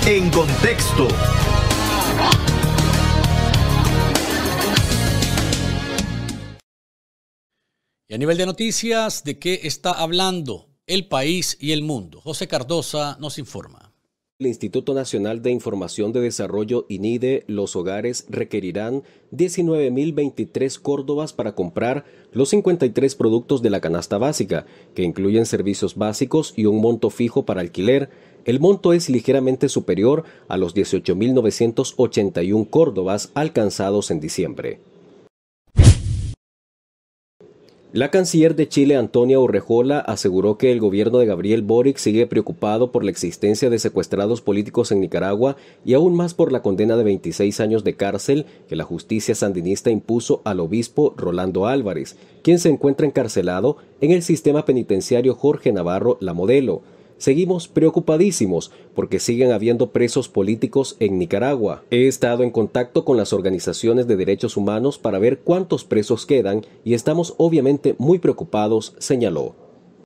En Contexto. Y a nivel de noticias, ¿de qué está hablando el país y el mundo? José Cardosa nos informa. El Instituto Nacional de Información de Desarrollo, INIDE, los hogares requerirán 19.023 córdobas para comprar los 53 productos de la canasta básica, que incluyen servicios básicos y un monto fijo para alquiler. El monto es ligeramente superior a los 18.981 córdobas alcanzados en diciembre. La canciller de Chile, Antonia Urrejola, aseguró que el gobierno de Gabriel Boric sigue preocupado por la existencia de secuestrados políticos en Nicaragua y aún más por la condena de 26 años de cárcel que la justicia sandinista impuso al obispo Rolando Álvarez, quien se encuentra encarcelado en el sistema penitenciario Jorge Navarro La Modelo. Seguimos preocupadísimos porque siguen habiendo presos políticos en Nicaragua. He estado en contacto con las organizaciones de derechos humanos para ver cuántos presos quedan y estamos obviamente muy preocupados, señaló.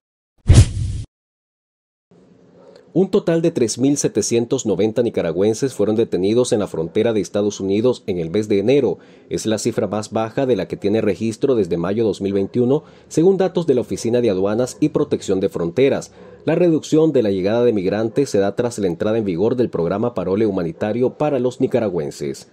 Un total de 3.790 nicaragüenses fueron detenidos en la frontera de Estados Unidos en el mes de enero. Es la cifra más baja de la que tiene registro desde mayo de 2021, según datos de la Oficina de Aduanas y Protección de Fronteras. La reducción de la llegada de migrantes se da tras la entrada en vigor del programa Parole Humanitario para los nicaragüenses.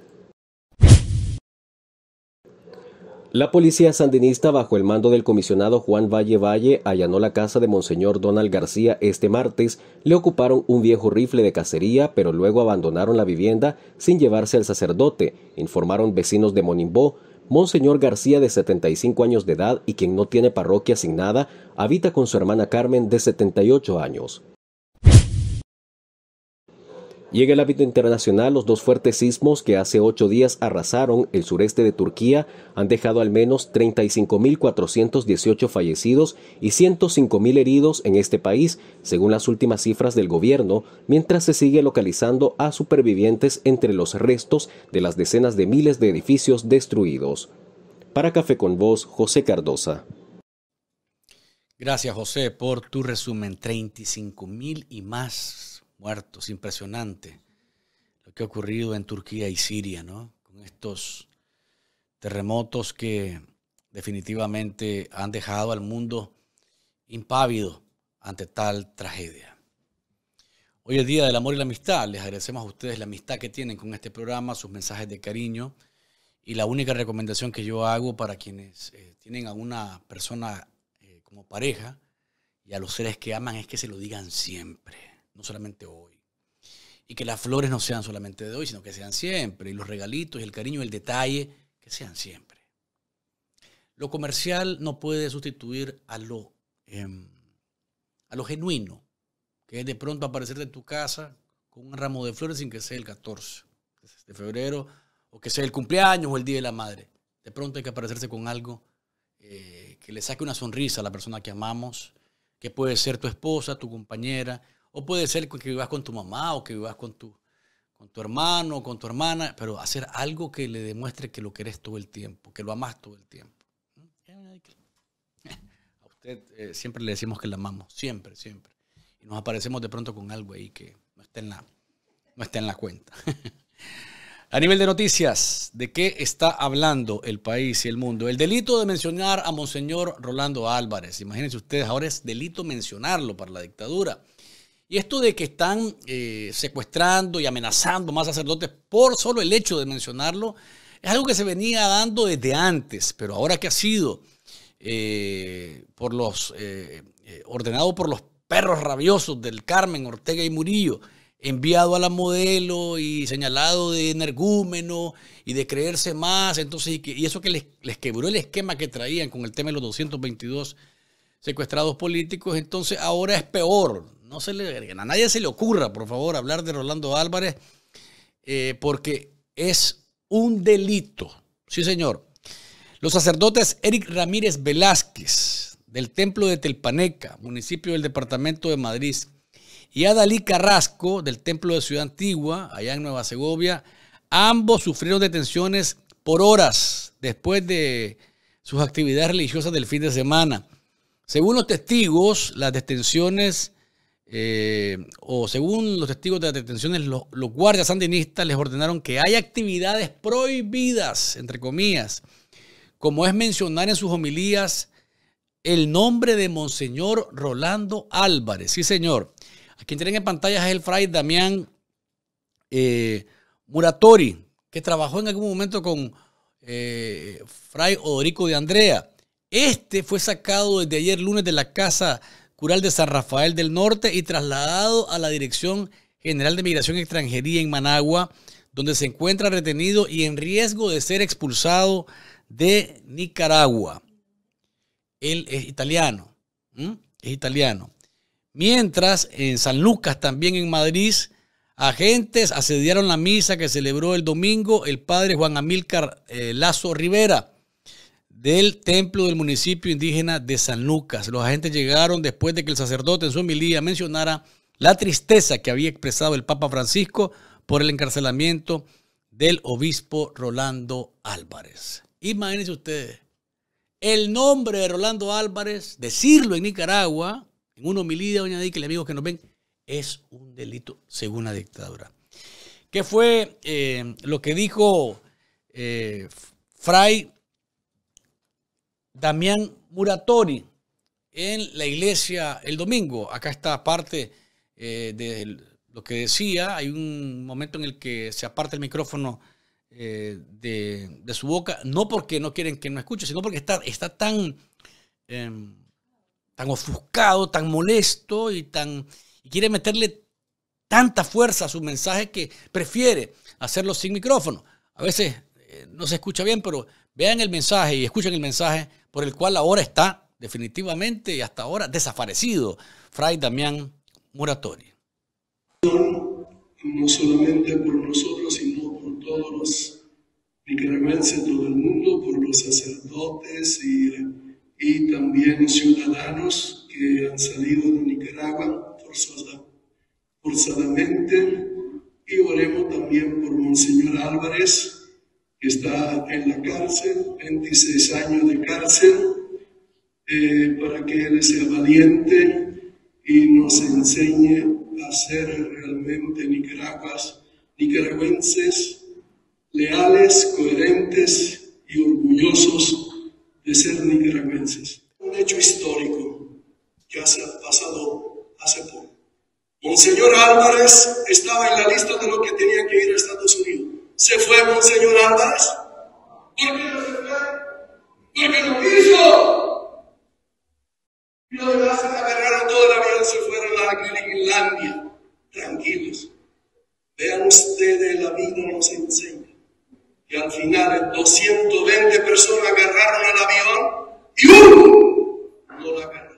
La policía sandinista, bajo el mando del comisionado Juan Valle, allanó la casa de Monseñor Donald García este martes. Le ocuparon un viejo rifle de cacería, pero luego abandonaron la vivienda sin llevarse al sacerdote, informaron vecinos de Monimbó. Monseñor García, de 75 años de edad y quien no tiene parroquia asignada, habita con su hermana Carmen, de 78 años. Y en el ámbito internacional, los dos fuertes sismos que hace 8 días arrasaron el sureste de Turquía han dejado al menos 35.418 fallecidos y 105.000 heridos en este país, según las últimas cifras del gobierno, mientras se sigue localizando a supervivientes entre los restos de las decenas de miles de edificios destruidos. Para Café con Voz, José Cardosa. Gracias, José, por tu resumen. 35.000 y más muertos, impresionante lo que ha ocurrido en Turquía y Siria, ¿no? Con estos terremotos que definitivamente han dejado al mundo impávido ante tal tragedia. Hoy es Día del Amor y la Amistad. Les agradecemos a ustedes la amistad que tienen con este programa, sus mensajes de cariño, y la única recomendación que yo hago para quienes tienen a una persona como pareja y a los seres que aman es que se lo digan siempre. No solamente hoy. Y que las flores no sean solamente de hoy, sino que sean siempre. Y los regalitos, y el cariño, y el detalle, que sean siempre. Lo comercial no puede sustituir a lo genuino, que es de pronto aparecer en tu casa con un ramo de flores sin que sea el 14 de febrero, o que sea el cumpleaños o el Día de la Madre. De pronto hay que aparecerse con algo que le saque una sonrisa a la persona que amamos, que puede ser tu esposa, tu compañera, o puede ser que vivas con tu mamá o que vivas con tu hermano o con tu hermana, pero hacer algo que le demuestre que lo querés todo el tiempo, que lo amás todo el tiempo. A usted siempre le decimos que la amamos, siempre, siempre. Y nos aparecemos de pronto con algo ahí que no está en la cuenta. A nivel de noticias, ¿de qué está hablando el país y el mundo? El delito de mencionar a Monseñor Rolando Álvarez. Imagínense ustedes, ahora es delito mencionarlo para la dictadura. Y esto de que están secuestrando y amenazando más sacerdotes por solo el hecho de mencionarlo, es algo que se venía dando desde antes, pero ahora que ha sido ordenado por los perros rabiosos del Carmen, Ortega y Murillo, enviado a La Modelo y señalado de energúmeno y de creerse más, entonces, y eso que les quebró el esquema que traían con el tema de los 222 secuestrados políticos, entonces ahora es peor. A nadie se le ocurra, por favor, hablar de Rolando Álvarez, porque es un delito. Sí, señor. Los sacerdotes Eric Ramírez Velázquez, del Templo de Telpaneca, municipio del departamento de Madrid, y Adalí Carrasco, del Templo de Ciudad Antigua, allá en Nueva Segovia, ambos sufrieron detenciones por horas después de sus actividades religiosas del fin de semana. Según los testigos, las detenciones o según los testigos de las detenciones, los guardias sandinistas les ordenaron que hay actividades prohibidas, entre comillas, como es mencionar en sus homilías el nombre de Monseñor Rolando Álvarez. Sí, señor. A quien tienen en pantalla es el fray Damián Muratori, que trabajó en algún momento con fray Odorico de Andrea. Este fue sacado desde ayer lunes de la Casa Cural de San Rafael del Norte y trasladado a la Dirección General de Migración y Extranjería en Managua, donde se encuentra retenido y en riesgo de ser expulsado de Nicaragua. Él es italiano. Es italiano. Mientras, en San Lucas, también en Madrid, agentes asediaron la misa que celebró el domingo el padre Juan Amílcar Lazo Rivera del templo del municipio indígena de San Lucas. Los agentes llegaron después de que el sacerdote en su homilía mencionara la tristeza que había expresado el Papa Francisco por el encarcelamiento del obispo Rolando Álvarez. Imagínense ustedes, el nombre de Rolando Álvarez, decirlo en Nicaragua, en una homilía, doña Dique, amigos que nos ven, es un delito según la dictadura. ¿Qué fue lo que dijo fray Damián Muratori en la iglesia el domingo? Acá está parte de lo que decía. Hay un momento en el que se aparta el micrófono de su boca, no porque no quieren que no escuche, sino porque está tan ofuscado, tan molesto y quiere meterle tanta fuerza a su mensaje que prefiere hacerlo sin micrófono. A veces no se escucha bien, pero vean el mensaje y escuchen el mensaje por el cual ahora está definitivamente y hasta ahora desaparecido fray Damián Muratori. No solamente por nosotros, sino por todos los nicaragüenses, todo el mundo, por los sacerdotes y también ciudadanos que han salido de Nicaragua forzadamente. Y oremos también por Monseñor Álvarez, que está en la cárcel, 26 años de cárcel, para que él sea valiente y nos enseñe a ser realmente nicaragüenses leales, coherentes y orgullosos de ser nicaragüenses. Un hecho histórico que ha pasado hace poco. Monseñor Álvarez estaba en la lista de los que tenía que ir a Estados Unidos. ¿Se fue Monseñor Álvarez? ¿Por qué no se fue? Porque no quiso. Y los demás agarraron todo el avión, se fueron a Groenlandia. Tranquilos. Vean ustedes, la vida nos enseña que al final 220 personas agarraron el avión y uno no la agarró.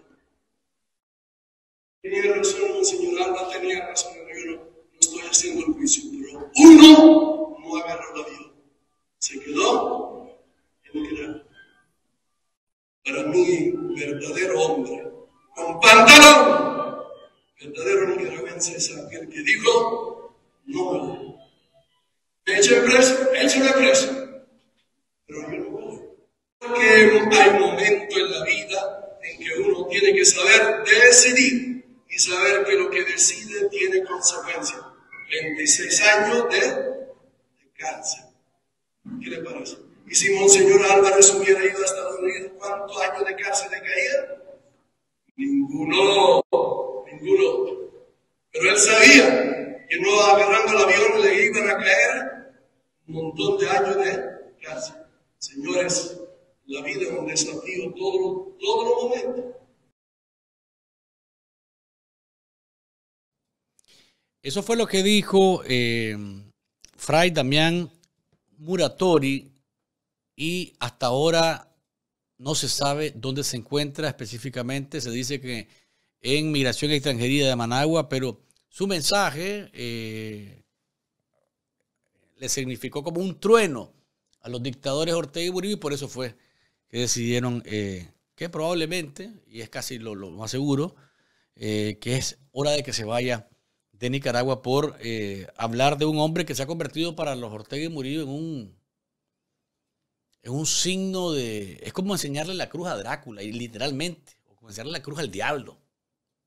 Tenía razón, Monseñor Alba, tenía razón. Yo no estoy haciendo el juicio, pero uno no agarró el avión. Se quedó en Nicaragua. Para mí, verdadero hombre, con pantalón, verdadero nicaragüense es aquel que dijo: no, me echen preso, échenme preso, pero yo no voy. Porque hay momentos en la vida en que uno tiene que saber decidir y saber que lo que decide tiene consecuencias. 26 años de cárcel. ¿Qué le parece? Y si Monseñor Álvarez hubiera ido a Estados Unidos, ¿cuántos años de cárcel le caían? Ninguno. Pero él sabía que no agarrando el avión le iban a caer un montón de años de cárcel. Señores, la vida es un desafío todos los momentos. Eso fue lo que dijo fray Damián Muratori, y hasta ahora no se sabe dónde se encuentra específicamente. Se dice que en Migración y Extranjería de Managua, pero su mensaje le significó como un trueno a los dictadores Ortega y Murillo, y por eso fue que decidieron que probablemente, y es casi lo más seguro, que es hora de que se vaya de Nicaragua por hablar de un hombre que se ha convertido para los Ortega y Murillo en un signo de... Es como enseñarle la cruz a Drácula, y literalmente, o como enseñarle la cruz al diablo.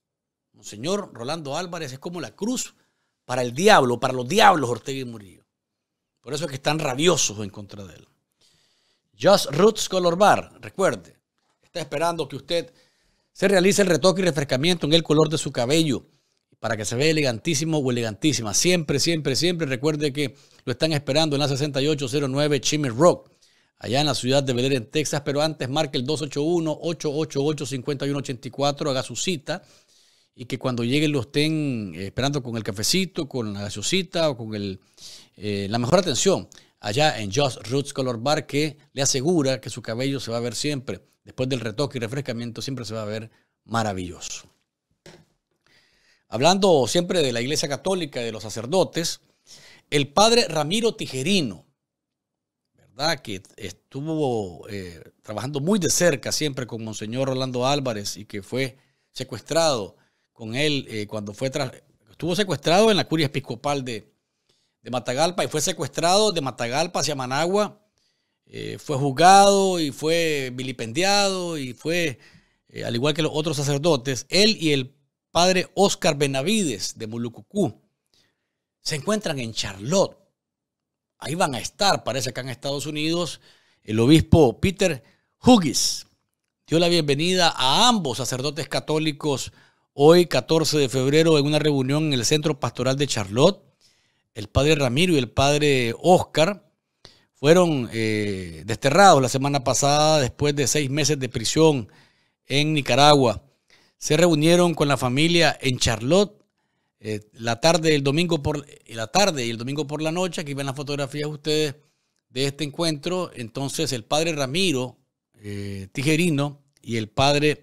Monseñor Rolando Álvarez es como la cruz para el diablo, para los diablos Ortega y Murillo. Por eso es que están rabiosos en contra de él. Just Roots Color Bar, recuerde, está esperando que usted se realice el retoque y refrescamiento en el color de su cabello para que se vea elegantísimo o elegantísima. Siempre, siempre, siempre recuerde que lo están esperando en la 6809 Chimney Rock, allá en la ciudad de Bel Air, en Texas. Pero antes marque el 281-888-5184, haga su cita y que cuando lleguen lo estén esperando con el cafecito, con la gaseosita o con la mejor atención allá en Just Roots Color Bar, que le asegura que su cabello se va a ver siempre, después del retoque y refrescamiento, siempre se va a ver maravilloso. Hablando siempre de la Iglesia Católica y de los sacerdotes, el padre Ramiro Tijerino, ¿verdad?, que estuvo trabajando muy de cerca siempre con Monseñor Rolando Álvarez y que fue secuestrado con él cuando estuvo secuestrado en la curia episcopal de Matagalpa y fue secuestrado de Matagalpa hacia Managua, fue juzgado y fue vilipendiado y fue, al igual que los otros sacerdotes, él y el padre Oscar Benavides de Mulucucú se encuentran en Charlotte. Ahí van a estar, parece que en Estados Unidos. El obispo Peter Hughes dio la bienvenida a ambos sacerdotes católicos hoy, 14 de febrero, en una reunión en el Centro Pastoral de Charlotte. El padre Ramiro y el padre Oscar fueron desterrados la semana pasada después de 6 meses de prisión en Nicaragua. Se reunieron con la familia en Charlotte la tarde y el domingo por la noche. Aquí ven las fotografías ustedes de este encuentro. Entonces el padre Ramiro Tijerino y el padre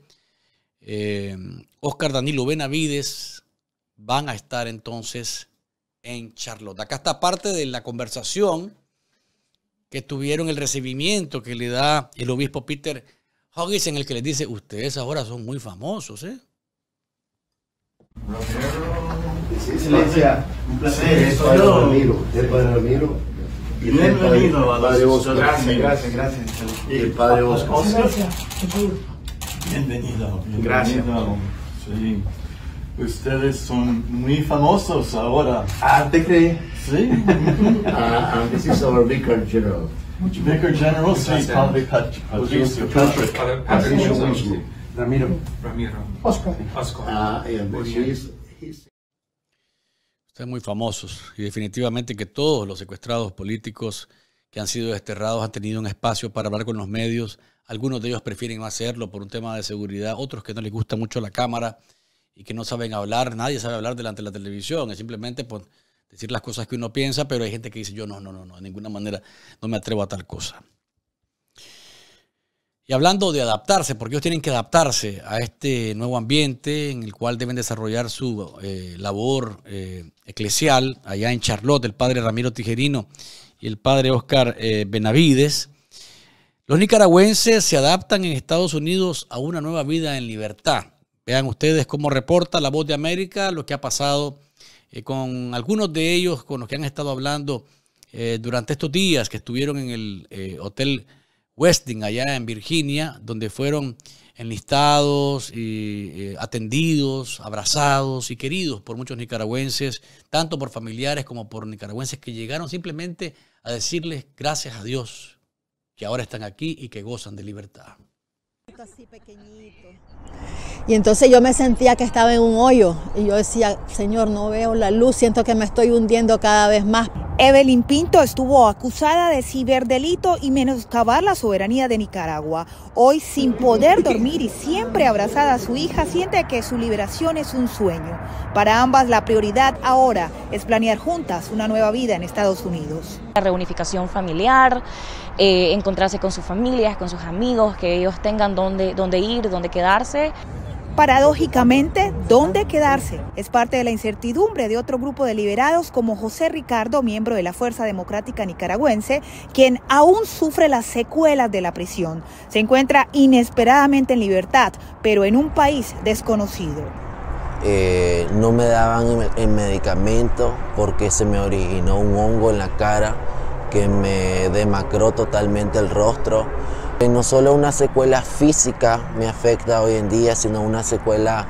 Oscar Danilo Benavides van a estar entonces en Charlotte. Acá está parte de la conversación que tuvieron, el recibimiento que le da el obispo Peter Hughes, en el que les dice: ustedes ahora son muy famosos, ¿eh? Excelencia, un placer. Padre Ramiro, el padre Ramiro. Bienvenido a padre los Oscar. Gracias. Y el padre Oscar. Bienvenido. Gracias. Sí. Ustedes son muy famosos ahora. ¿Te crees? Sí. This is our Vicar General. Vicar General, sí, Padre Patricio. Ramiro. Oscar. Ustedes muy famosos y definitivamente que todos los secuestrados políticos que han sido desterrados han tenido un espacio para hablar con los medios. Algunos de ellos prefieren no hacerlo por un tema de seguridad, otros que no les gusta mucho la cámara y que no saben hablar. Nadie sabe hablar delante de la televisión, es simplemente por decir las cosas que uno piensa, pero hay gente que dice: yo no, de ninguna manera no me atrevo a tal cosa. Y hablando de adaptarse, porque ellos tienen que adaptarse a este nuevo ambiente en el cual deben desarrollar su labor eclesial, allá en Charlotte, el padre Ramiro Tijerino y el padre Oscar Benavides. Los nicaragüenses se adaptan en Estados Unidos a una nueva vida en libertad. Vean ustedes cómo reporta La Voz de América lo que ha pasado con algunos de ellos, con los que han estado hablando durante estos días que estuvieron en el Hotel Westin allá en Virginia, donde fueron enlistados y atendidos, abrazados y queridos por muchos nicaragüenses, tanto por familiares como por nicaragüenses que llegaron simplemente a decirles gracias a Dios que ahora están aquí y que gozan de libertad. Así pequeñito. Y entonces yo me sentía que estaba en un hoyo y yo decía: Señor, no veo la luz, siento que me estoy hundiendo cada vez más. Evelyn Pinto estuvo acusada de ciberdelito y menoscabar la soberanía de Nicaragua. Hoy, sin poder dormir y siempre abrazada a su hija, siente que su liberación es un sueño. Para ambas, la prioridad ahora es planear juntas una nueva vida en Estados Unidos. La reunificación familiar, encontrarse con sus familias, con sus amigos, que ellos tengan dónde ir, dónde quedarse. Paradójicamente, ¿dónde quedarse? Es parte de la incertidumbre de otro grupo de liberados como José Ricardo, miembro de la Fuerza Democrática Nicaragüense, quien aún sufre las secuelas de la prisión. Se encuentra inesperadamente en libertad, pero en un país desconocido. No me daban el medicamento porque se me originó un hongo en la cara que me demacró totalmente el rostro. No solo una secuela física me afecta hoy en día, sino una secuela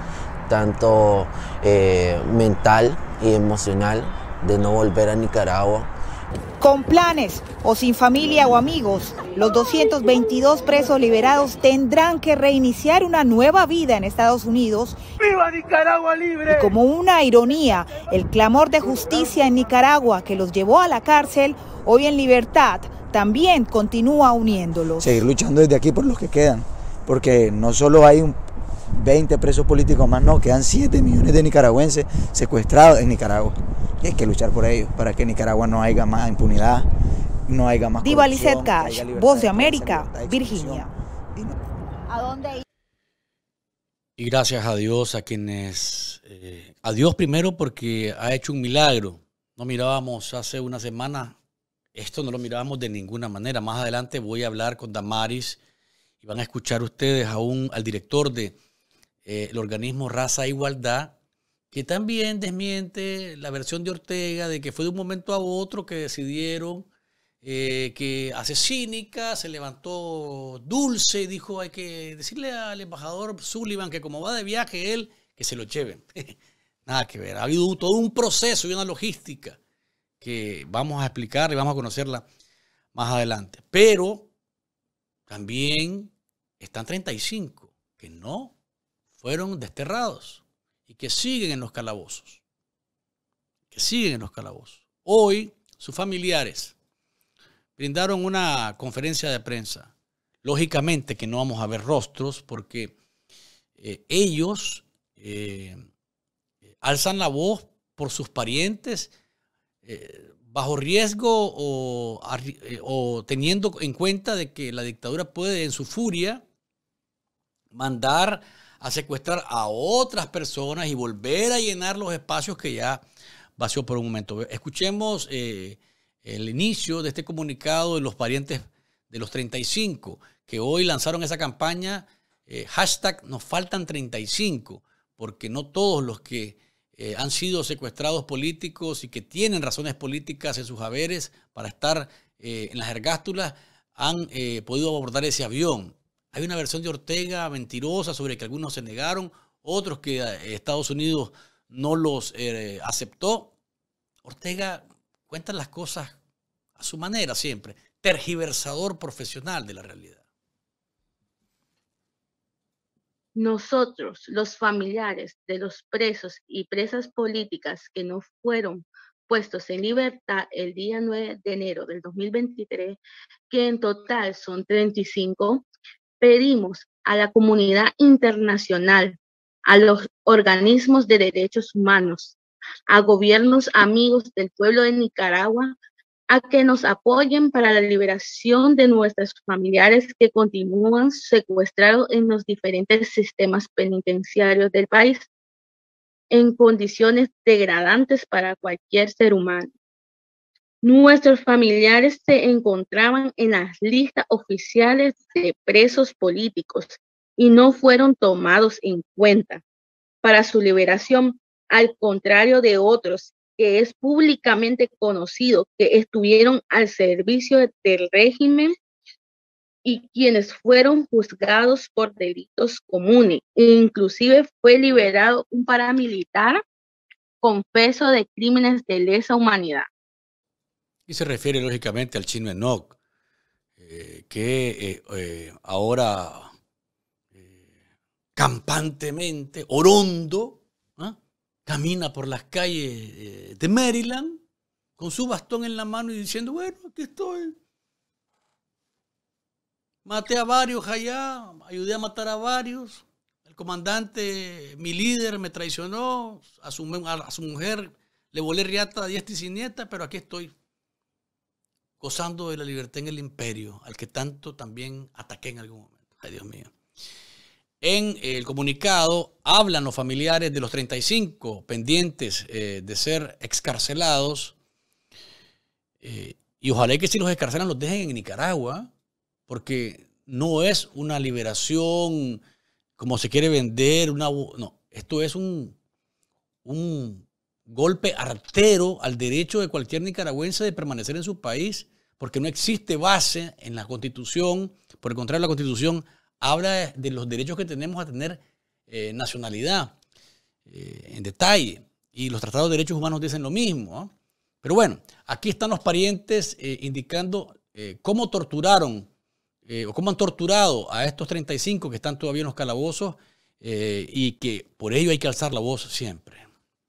tanto mental y emocional de no volver a Nicaragua. Con planes o sin familia o amigos, los 222 presos liberados tendrán que reiniciar una nueva vida en Estados Unidos. ¡Viva Nicaragua libre! Y como una ironía, el clamor de justicia en Nicaragua que los llevó a la cárcel, hoy en libertad, también continúa uniéndolos. Seguir luchando desde aquí por los que quedan, porque no solo hay 20 presos políticos más, no, quedan 7 millones de nicaragüenses secuestrados en Nicaragua. Y hay que luchar por ellos, para que en Nicaragua no haya más impunidad, no haya más Diva corrupción. Lizeth Cash, Voz de América, Virginia. ¿A dónde ir? Y gracias a Dios, a quienes... a Dios primero porque ha hecho un milagro. No mirábamos hace una semana, esto no lo mirábamos de ninguna manera. Más adelante voy a hablar con Damaris y van a escuchar ustedes al director de el organismo Raza e Igualdad, que también desmiente la versión de Ortega de que fue de un momento a otro que decidieron que asesínica, se levantó Dulce y dijo hay que decirle al embajador Sullivan que como va de viaje él, que se lo lleven. Nada que ver, ha habido todo un proceso y una logística que vamos a explicar y vamos a conocerla más adelante. Pero también están 35 que no fueron desterrados y que siguen en los calabozos. Hoy, sus familiares brindaron una conferencia de prensa. Lógicamente que no vamos a ver rostros porque ellos alzan la voz por sus parientes bajo riesgo o teniendo en cuenta de que la dictadura puede en su furia mandar a secuestrar a otras personas y volver a llenar los espacios que ya vació por un momento. Escuchemos el inicio de este comunicado de los parientes de los 35 que hoy lanzaron esa campaña, hashtag nos faltan 35, porque no todos los que han sido secuestrados políticos y que tienen razones políticas en sus haberes para estar en las ergástulas han podido abordar ese avión. Hay una versión de Ortega mentirosa sobre que algunos se negaron, otros que Estados Unidos no los aceptó. Ortega cuenta las cosas a su manera siempre, tergiversador profesional de la realidad. Nosotros, los familiares de los presos y presas políticas que no fueron puestos en libertad el día 9 de enero del 2023, que en total son 35, pedimos a la comunidad internacional, a los organismos de derechos humanos, a gobiernos amigos del pueblo de Nicaragua, a que nos apoyen para la liberación de nuestros familiares que continúan secuestrados en los diferentes sistemas penitenciarios del país, en condiciones degradantes para cualquier ser humano. Nuestros familiares se encontraban en las listas oficiales de presos políticos y no fueron tomados en cuenta para su liberación, al contrario de otros que es públicamente conocido que estuvieron al servicio del régimen y quienes fueron juzgados por delitos comunes. Inclusive fue liberado un paramilitar confeso de crímenes de lesa humanidad. Y se refiere lógicamente al chino Enoch, que ahora campantemente, orondo, camina por las calles de Maryland con su bastón en la mano y diciendo, bueno, aquí estoy. Maté a varios allá, ayudé a matar a varios. El comandante, mi líder, me traicionó, a su mujer le volé riata a diestra y siniestra, pero aquí estoy, gozando de la libertad en el imperio, al que tanto también ataqué en algún momento. Ay, Dios mío. En el comunicado hablan los familiares de los 35 pendientes de ser excarcelados y ojalá que si los excarcelan los dejen en Nicaragua, porque no es una liberación como se quiere vender. No, esto es un golpe artero al derecho de cualquier nicaragüense de permanecer en su país, porque no existe base en la Constitución. Por el contrario, la Constitución habla de los derechos que tenemos a tener nacionalidad. en detalle. Y los tratados de derechos humanos dicen lo mismo, ¿no? Pero bueno, aquí están los parientes indicando cómo torturaron o cómo han torturado a estos 35 que están todavía en los calabozos y que por ello hay que alzar la voz siempre.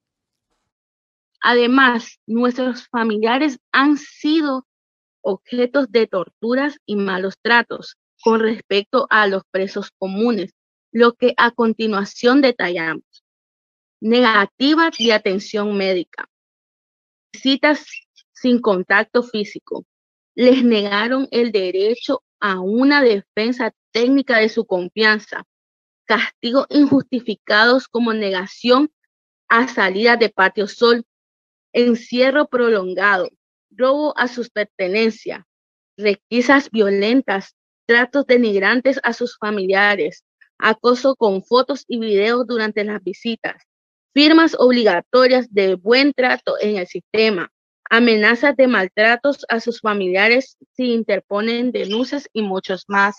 Además, nuestros familiares han sido objetos de torturas y malos tratos con respecto a los presos comunes, lo que a continuación detallamos. Negativa de atención médica, visitas sin contacto físico, les negaron el derecho a una defensa técnica de su confianza, castigos injustificados como negación a salida de patio sol, encierro prolongado, robo a sus pertenencias, requisas violentas, tratos denigrantes a sus familiares, acoso con fotos y videos durante las visitas, firmas obligatorias de buen trato en el sistema, amenazas de maltratos a sus familiares si interponen denuncias y muchos más.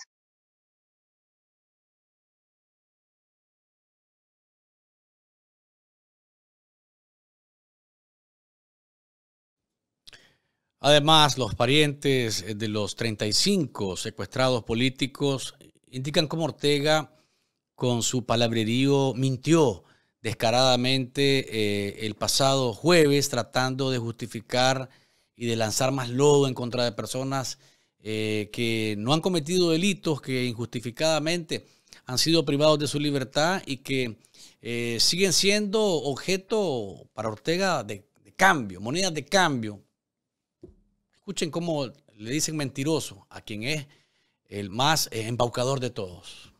Además, los parientes de los 35 secuestrados políticos indican cómo Ortega, con su palabrerío, mintió descaradamente el pasado jueves, tratando de justificar y de lanzar más lodo en contra de personas que no han cometido delitos, que injustificadamente han sido privados de su libertad y que siguen siendo objeto para Ortega de cambio, monedas de cambio. Escuchen cómo le dicen mentiroso a quien es el más embaucador de todos.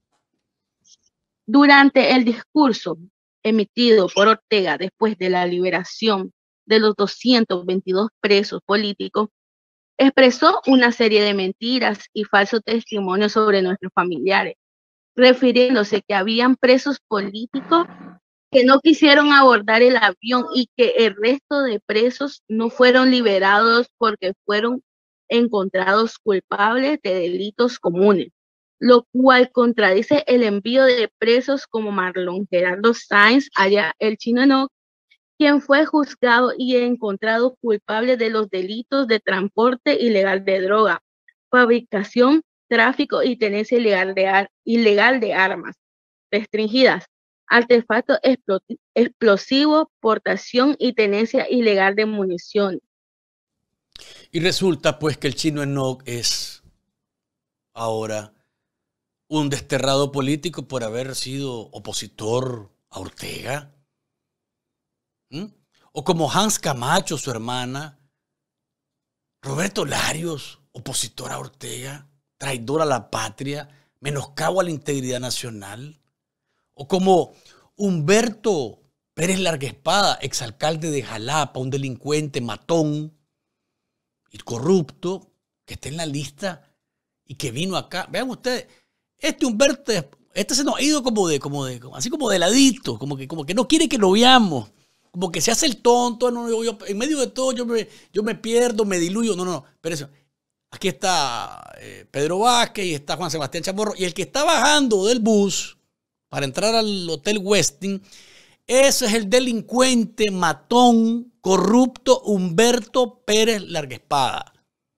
Durante el discurso emitido por Ortega después de la liberación de los 222 presos políticos, expresó una serie de mentiras y falsos testimonios sobre nuestros familiares, refiriéndose que habían presos políticos que no quisieron abordar el avión y que el resto de presos no fueron liberados porque fueron encontrados culpables de delitos comunes, lo cual contradice el envío de presos como Marlon Gerardo Sáenz, allá el Chino Enoch, quien fue juzgado y encontrado culpable de los delitos de transporte ilegal de droga, fabricación, tráfico y tenencia ilegal de armas restringidas, artefactos explosivos, portación y tenencia ilegal de munición. Y resulta pues que el Chino Enoch es ahora un desterrado político por haber sido opositor a Ortega. O como Hans Camacho, su hermana, Roberto Larios, opositor a Ortega, traidor a la patria, menoscabo a la integridad nacional. O como Humberto Pérez Larguespada, exalcalde de Jalapa, un delincuente, matón y corrupto, que está en la lista y que vino acá. Vean ustedes, este Humberto, se nos ha ido así como de ladito, como que no quiere que lo veamos, como que se hace el tonto, en medio de todo yo me pierdo, me diluyo, no, pero eso. Aquí está Pedro Vázquez y está Juan Sebastián Chamorro, y el que está bajando del bus para entrar al Hotel Westin, ese es el delincuente, matón, corrupto Humberto Pérez Larguespada.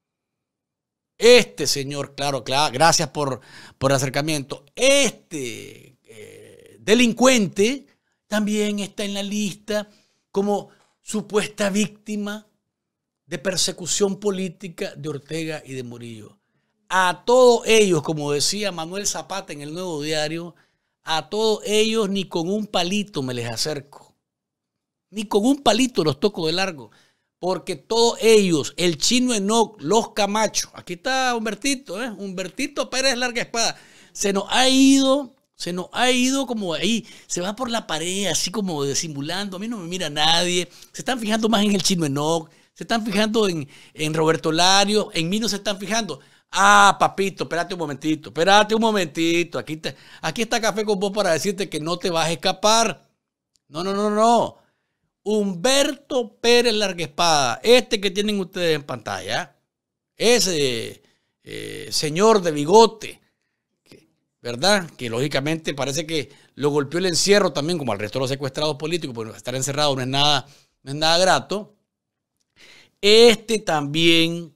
Este señor, claro, gracias por el acercamiento. Este delincuente también está en la lista como supuesta víctima de persecución política de Ortega y de Murillo. A todos ellos, como decía Manuel Zapata en El Nuevo Diario, a todos ellos ni con un palito me les acerco. Ni con un palito los toco de largo. Porque todos ellos, el Chino Enoch, los Camacho, aquí está Humbertito, Humbertito Pérez Larguespada, se nos ha ido como ahí, se va por la pared, así como disimulando, a mí no me mira nadie, se están fijando más en el Chino Enoch, se están fijando en Roberto Larios, en mí no se están fijando. Ah, papito, espérate un momentito, aquí está Café con Vos para decirte que no te vas a escapar. No. Humberto Pérez Larguespada, este que tienen ustedes en pantalla, ese señor de bigote, ¿verdad? Que lógicamente parece que lo golpeó el encierro también, como al resto de los secuestrados políticos, porque estar encerrado no es nada grato. Este también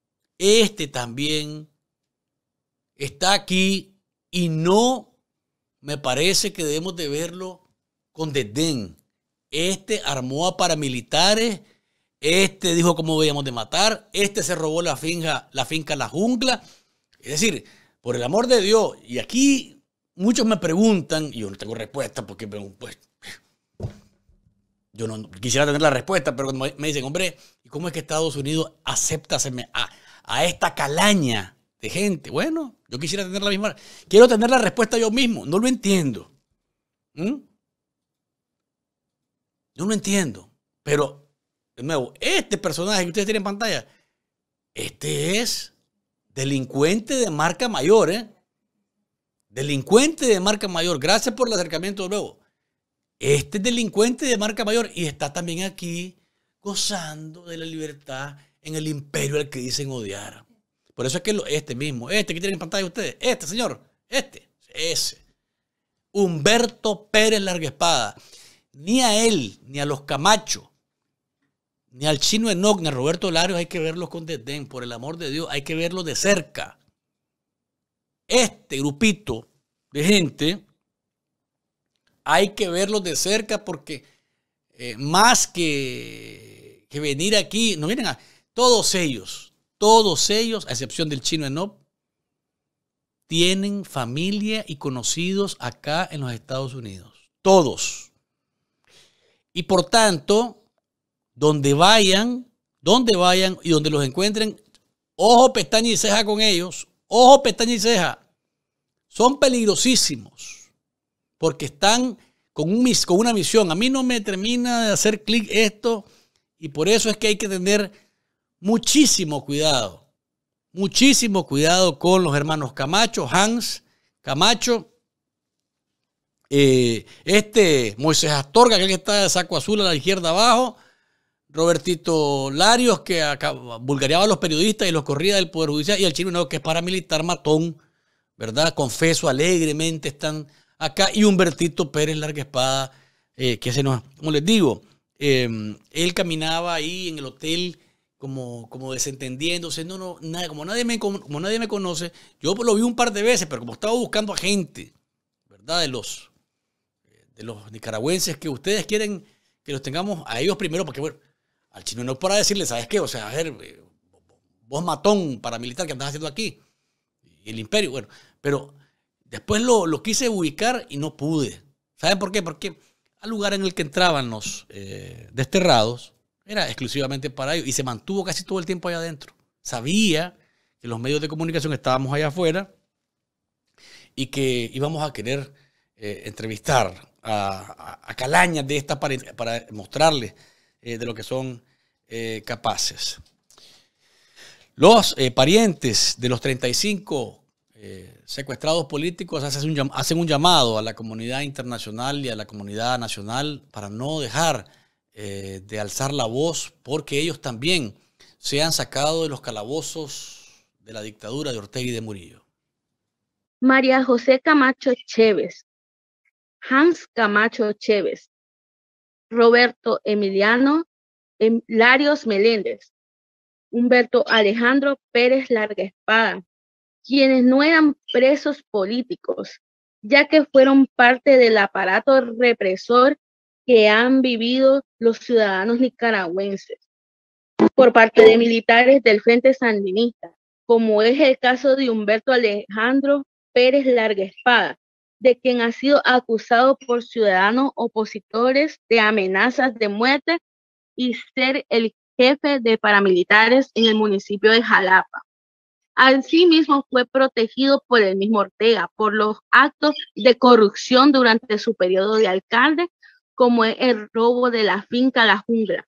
está aquí y no me parece que debemos de verlo con desdén. Este armó a paramilitares, este dijo cómo debíamos de matar, este se robó la finca La Jungla. Es decir, por el amor de Dios, y aquí muchos me preguntan, y yo no tengo respuesta porque pues, yo no quisiera tener la respuesta, pero cuando me dicen, hombre, ¿y cómo es que Estados Unidos acepta a esta calaña de gente? Bueno, yo quisiera tener la misma, quiero tener la respuesta yo mismo, no lo entiendo. No lo entiendo, pero de nuevo, este personaje que ustedes tienen en pantalla, este es delincuente de marca mayor, delincuente de marca mayor. Gracias por el acercamiento de nuevo. Este es delincuente de marca mayor y está también aquí gozando de la libertad en el imperio al que dicen odiar. Por eso es que este que tienen en pantalla ustedes, ese, Humberto Pérez Larguespada. Ni a él, ni a los Camacho, ni al Chino Enoc, ni a Roberto Larios hay que verlos con desdén. Por el amor de Dios, hay que verlos de cerca. Este grupito de gente hay que verlos de cerca porque más que venir aquí, no vienen todos ellos, a excepción del Chino Enoc, tienen familia y conocidos acá en los Estados Unidos. Todos. Y por tanto, donde vayan y donde los encuentren, ojo, pestaña y ceja con ellos, ojo, pestaña y ceja. Son peligrosísimos porque están con una misión. A mí no me termina de hacer clic esto y por eso es que hay que tener muchísimo cuidado con los hermanos Camacho, Hans Camacho, Moisés Astorga, que está de saco azul a la izquierda abajo, Robertito Larios, que vulgareaba a los periodistas y los corría del Poder Judicial, y el Chino Enoc, que es paramilitar matón, ¿verdad? Confeso alegremente están acá, y Humbertito Pérez Larguespada, que se nos, como les digo, él caminaba ahí en el hotel como desentendiéndose, como nadie me conoce, yo lo vi un par de veces, pero como estaba buscando a gente, ¿verdad? De los nicaragüenses que ustedes quieren que los tengamos a ellos primero, porque bueno, al Chino Enoc para decirle, ¿sabes qué? O sea, a ver, vos matón paramilitar que andás haciendo aquí, y el imperio, bueno, pero después lo quise ubicar y no pude. ¿Saben por qué? Porque al lugar en el que entraban los desterrados era exclusivamente para ellos y se mantuvo casi todo el tiempo allá adentro. Sabía que los medios de comunicación estábamos allá afuera y que íbamos a querer entrevistar a calañas de esta para mostrarles de lo que son capaces. Los parientes de los 35 secuestrados políticos hacen un llamado a la comunidad internacional y a la comunidad nacional para no dejar de alzar la voz porque ellos también se han sacado de los calabozos de la dictadura de Ortega y de Murillo. María José Camacho Chévez, Hans Camacho Chévez, Roberto Emiliano Larios Meléndez, Humberto Alejandro Pérez Larguespada, quienes no eran presos políticos, ya que fueron parte del aparato represor que han vivido los ciudadanos nicaragüenses por parte de militares del Frente Sandinista, como es el caso de Humberto Alejandro Pérez Larguespada, de quien ha sido acusado por ciudadanos opositores de amenazas de muerte y ser el jefe de paramilitares en el municipio de Jalapa. Asimismo, fue protegido por el mismo Ortega por los actos de corrupción durante su periodo de alcalde, como es el robo de la finca La Jungla.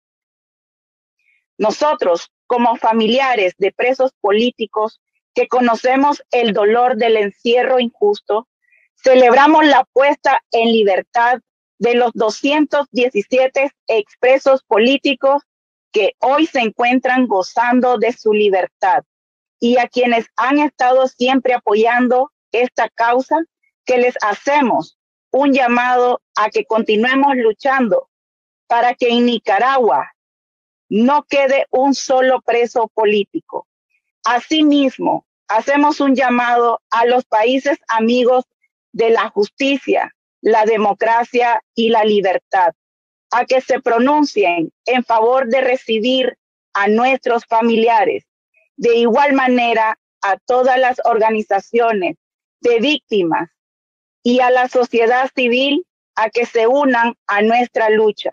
Nosotros, como familiares de presos políticos que conocemos el dolor del encierro injusto, celebramos la puesta en libertad de los 217 expresos políticos que hoy se encuentran gozando de su libertad y a quienes han estado siempre apoyando esta causa que les hacemos un llamado a que continuemos luchando para que en Nicaragua no quede un solo preso político. Asimismo, hacemos un llamado a los países amigos de la justicia, la democracia y la libertad, a que se pronuncien en favor de recibir a nuestros familiares. De igual manera, a todas las organizaciones de víctimas y a la sociedad civil a que se unan a nuestra lucha.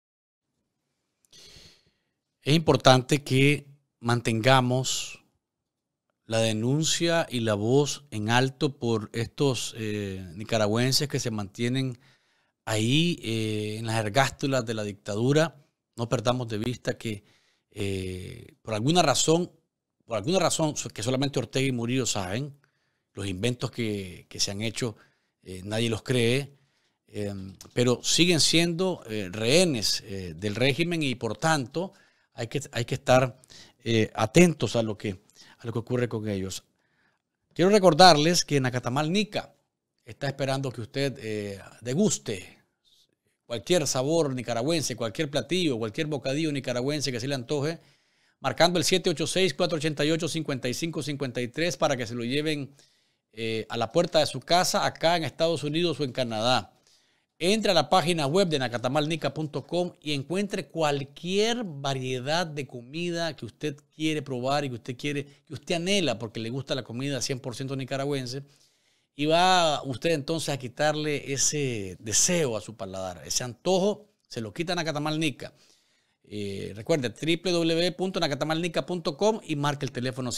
Es importante que mantengamos la denuncia y la voz en alto por estos nicaragüenses que se mantienen ahí en las ergástulas de la dictadura. No perdamos de vista que por alguna razón que solamente Ortega y Murillo saben, los inventos que se han hecho, nadie los cree, pero siguen siendo rehenes del régimen y por tanto hay que estar atentos a lo que ocurre con ellos. Quiero recordarles que Nacatamal Nica está esperando que usted deguste cualquier sabor nicaragüense, cualquier platillo, cualquier bocadillo nicaragüense que se le antoje, marcando el 786-488-5553 para que se lo lleven a la puerta de su casa acá en Estados Unidos o en Canadá. Entre a la página web de nacatamalnica.com y encuentre cualquier variedad de comida que usted quiere probar y que usted anhela porque le gusta la comida 100% nicaragüense, y va usted entonces a quitarle ese deseo a su paladar, ese antojo, se lo quita Nacatamalnica. Recuerde, www.nacatamalnica.com y marque el teléfono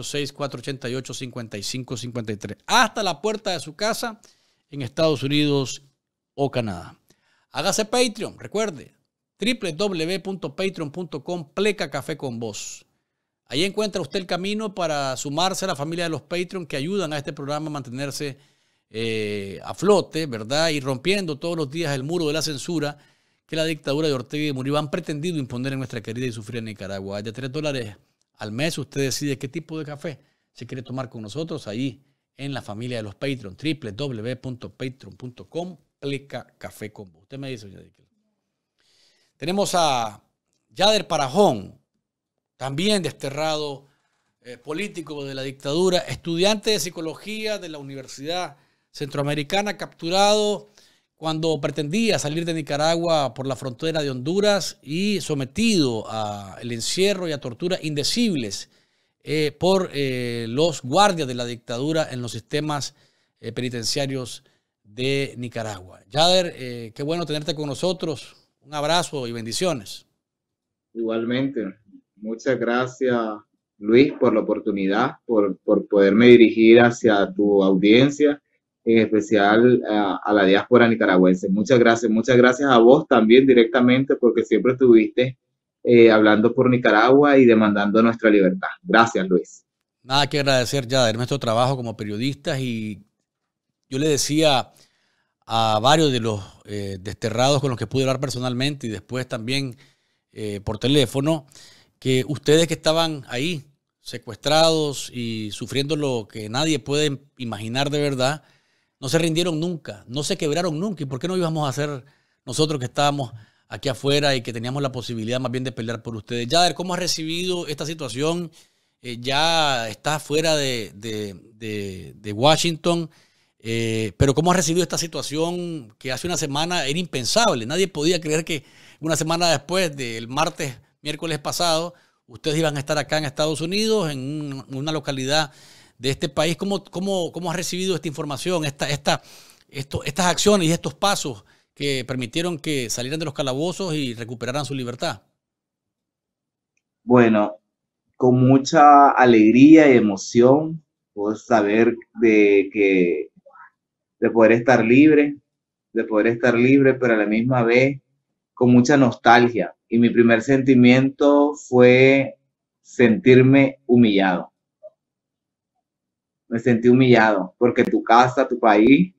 786-488-5553 hasta la puerta de su casa en Estados Unidos o Canadá. Hágase Patreon, recuerde, www.patreon.com/café-con-vos. Ahí encuentra usted el camino para sumarse a la familia de los Patreon que ayudan a este programa a mantenerse a flote, ¿verdad? Y rompiendo todos los días el muro de la censura que la dictadura de Ortega y Murillo han pretendido imponer en nuestra querida y sufrida Nicaragua. De $3 al mes usted decide qué tipo de café se quiere tomar con nosotros ahí en la familia de los Patreon. www.patreon.com/café-con-vos. Usted me dice, doña Diquel. Tenemos a Yader Parajón, también desterrado político de la dictadura, estudiante de psicología de la Universidad Centroamericana, capturado cuando pretendía salir de Nicaragua por la frontera de Honduras y sometido al encierro y a torturas indecibles por los guardias de la dictadura en los sistemas penitenciarios de Nicaragua. Yader, qué bueno tenerte con nosotros. Un abrazo y bendiciones. Igualmente. Muchas gracias, Luis, por la oportunidad, por poderme dirigir hacia tu audiencia, en especial a la diáspora nicaragüense. Muchas gracias a vos también directamente, porque siempre estuviste hablando por Nicaragua y demandando nuestra libertad. Gracias, Luis. Nada que agradecer, Yader, nuestro trabajo como periodistas, y yo le decía a varios de los desterrados con los que pude hablar personalmente y después también por teléfono, que ustedes que estaban ahí secuestrados y sufriendo lo que nadie puede imaginar de verdad, no se rindieron nunca, no se quebraron nunca. ¿Y por qué no íbamos a hacer nosotros que estábamos aquí afuera y que teníamos la posibilidad más bien de pelear por ustedes? Yader, ¿cómo has recibido esta situación? Ya estás fuera de Washington, pero ¿cómo has recibido esta situación que hace una semana era impensable? Nadie podía creer que una semana después del miércoles pasado, ustedes iban a estar acá en Estados Unidos, en una localidad de este país. ¿Cómo has recibido esta información, estas acciones y estos pasos que permitieron que salieran de los calabozos y recuperaran su libertad? Bueno, con mucha alegría y emoción, puedo saber de poder estar libre, pero a la misma vez con mucha nostalgia. Y mi primer sentimiento fue sentirme humillado. Me sentí humillado porque tu casa, tu país,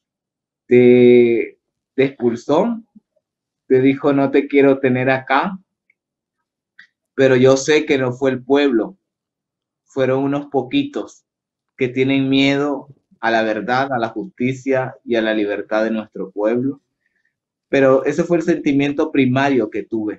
te expulsó, te dijo no te quiero tener acá, pero yo sé que no fue el pueblo, fueron unos poquitos que tienen miedo a la verdad, a la justicia y a la libertad de nuestro pueblo. Pero ese fue el sentimiento primario que tuve.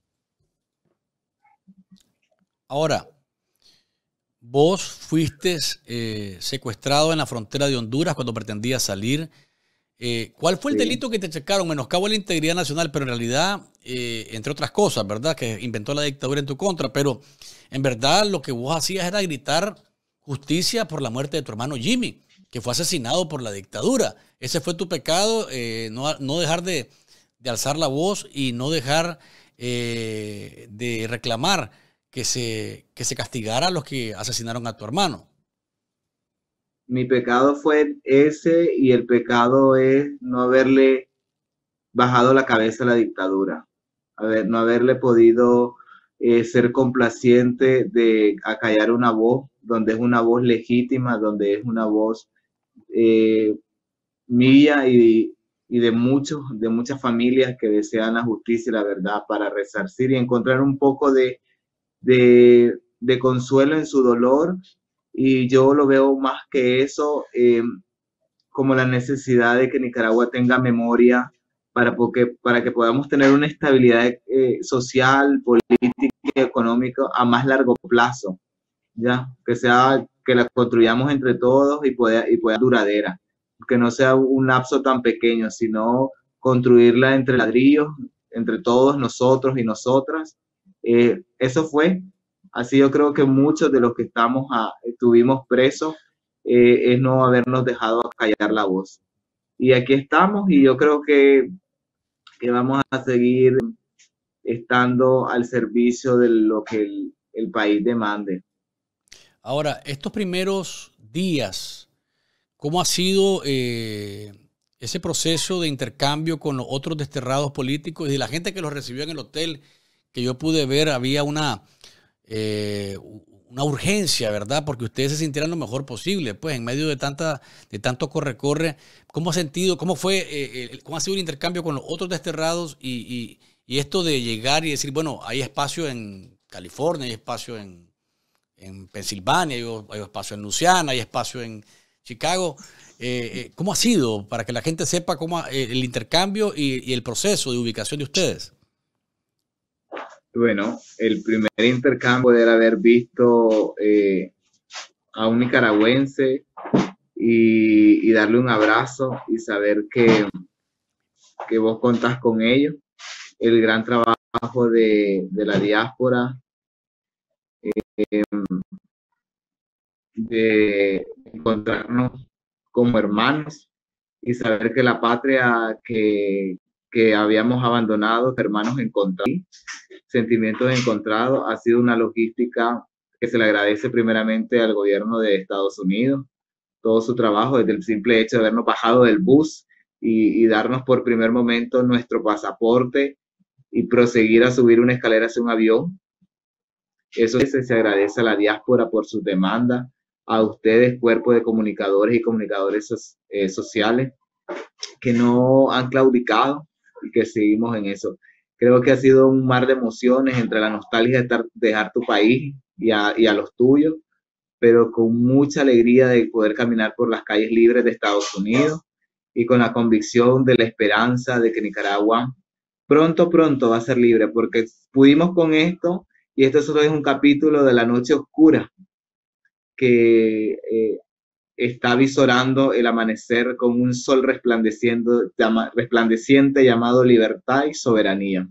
Ahora, vos fuiste secuestrado en la frontera de Honduras cuando pretendías salir. ¿Cuál fue el delito que te checaron? Menoscabo a la integridad nacional, pero en realidad, entre otras cosas, ¿verdad? Que inventó la dictadura en tu contra, pero en verdad lo que vos hacías era gritar justicia por la muerte de tu hermano Jimmy, que fue asesinado por la dictadura. Ese fue tu pecado, no dejar de alzar la voz y no dejar de reclamar que se castigara a los que asesinaron a tu hermano. Mi pecado fue ese, y el pecado es no haberle bajado la cabeza a la dictadura, no haberle podido ser complaciente de acallar una voz, donde es una voz legítima, donde es una voz mía y de muchas familias que desean la justicia y la verdad para resarcir y encontrar un poco de consuelo en su dolor. Y yo lo veo más que eso, como la necesidad de que Nicaragua tenga memoria para que podamos tener una estabilidad social, política y económica a más largo plazo, ¿ya? Que la construyamos entre todos y pueda duradera, que no sea un lapso tan pequeño, sino construirla entre ladrillos, entre todos nosotros y nosotras. Eso fue. Así yo creo que muchos de los que estuvimos presos es no habernos dejado callar la voz. Y aquí estamos, y yo creo que vamos a seguir estando al servicio de lo que el país demande. Ahora, estos primeros días, ¿cómo ha sido ese proceso de intercambio con los otros desterrados políticos y la gente que los recibió en el hotel? Que yo pude ver, había una urgencia, ¿verdad? Porque ustedes se sintieran lo mejor posible, pues en medio de tanto corre-corre. ¿Cómo ha sentido, cómo ha sido el intercambio con los otros desterrados y esto de llegar y decir, bueno, hay espacio en California, hay espacio en Pensilvania, hay espacio en Luisiana, hay espacio en Chicago? ¿Cómo ha sido para que la gente sepa cómo el intercambio y el proceso de ubicación de ustedes? Bueno, el primer intercambio poder haber visto a un nicaragüense y darle un abrazo y saber que vos contás con ellos. El gran trabajo de la diáspora, de encontrarnos como hermanos y saber que la patria que habíamos abandonado, hermanos encontrados, sentimientos encontrados, ha sido una logística que se le agradece primeramente al gobierno de Estados Unidos, todo su trabajo, desde el simple hecho de habernos bajado del bus y darnos por primer momento nuestro pasaporte y proseguir a subir una escalera hacia un avión. Eso se agradece a la diáspora por sus demandas, a ustedes, cuerpo de comunicadores y comunicadores sociales, que no han claudicado y que seguimos en eso. Creo que ha sido un mar de emociones entre la nostalgia de dejar tu país y a los tuyos, pero con mucha alegría de poder caminar por las calles libres de Estados Unidos y con la convicción de la esperanza de que Nicaragua pronto va a ser libre, porque pudimos con esto, y esto solo es un capítulo de la noche oscura que está visorando el amanecer con un sol resplandeciente llamado libertad y soberanía.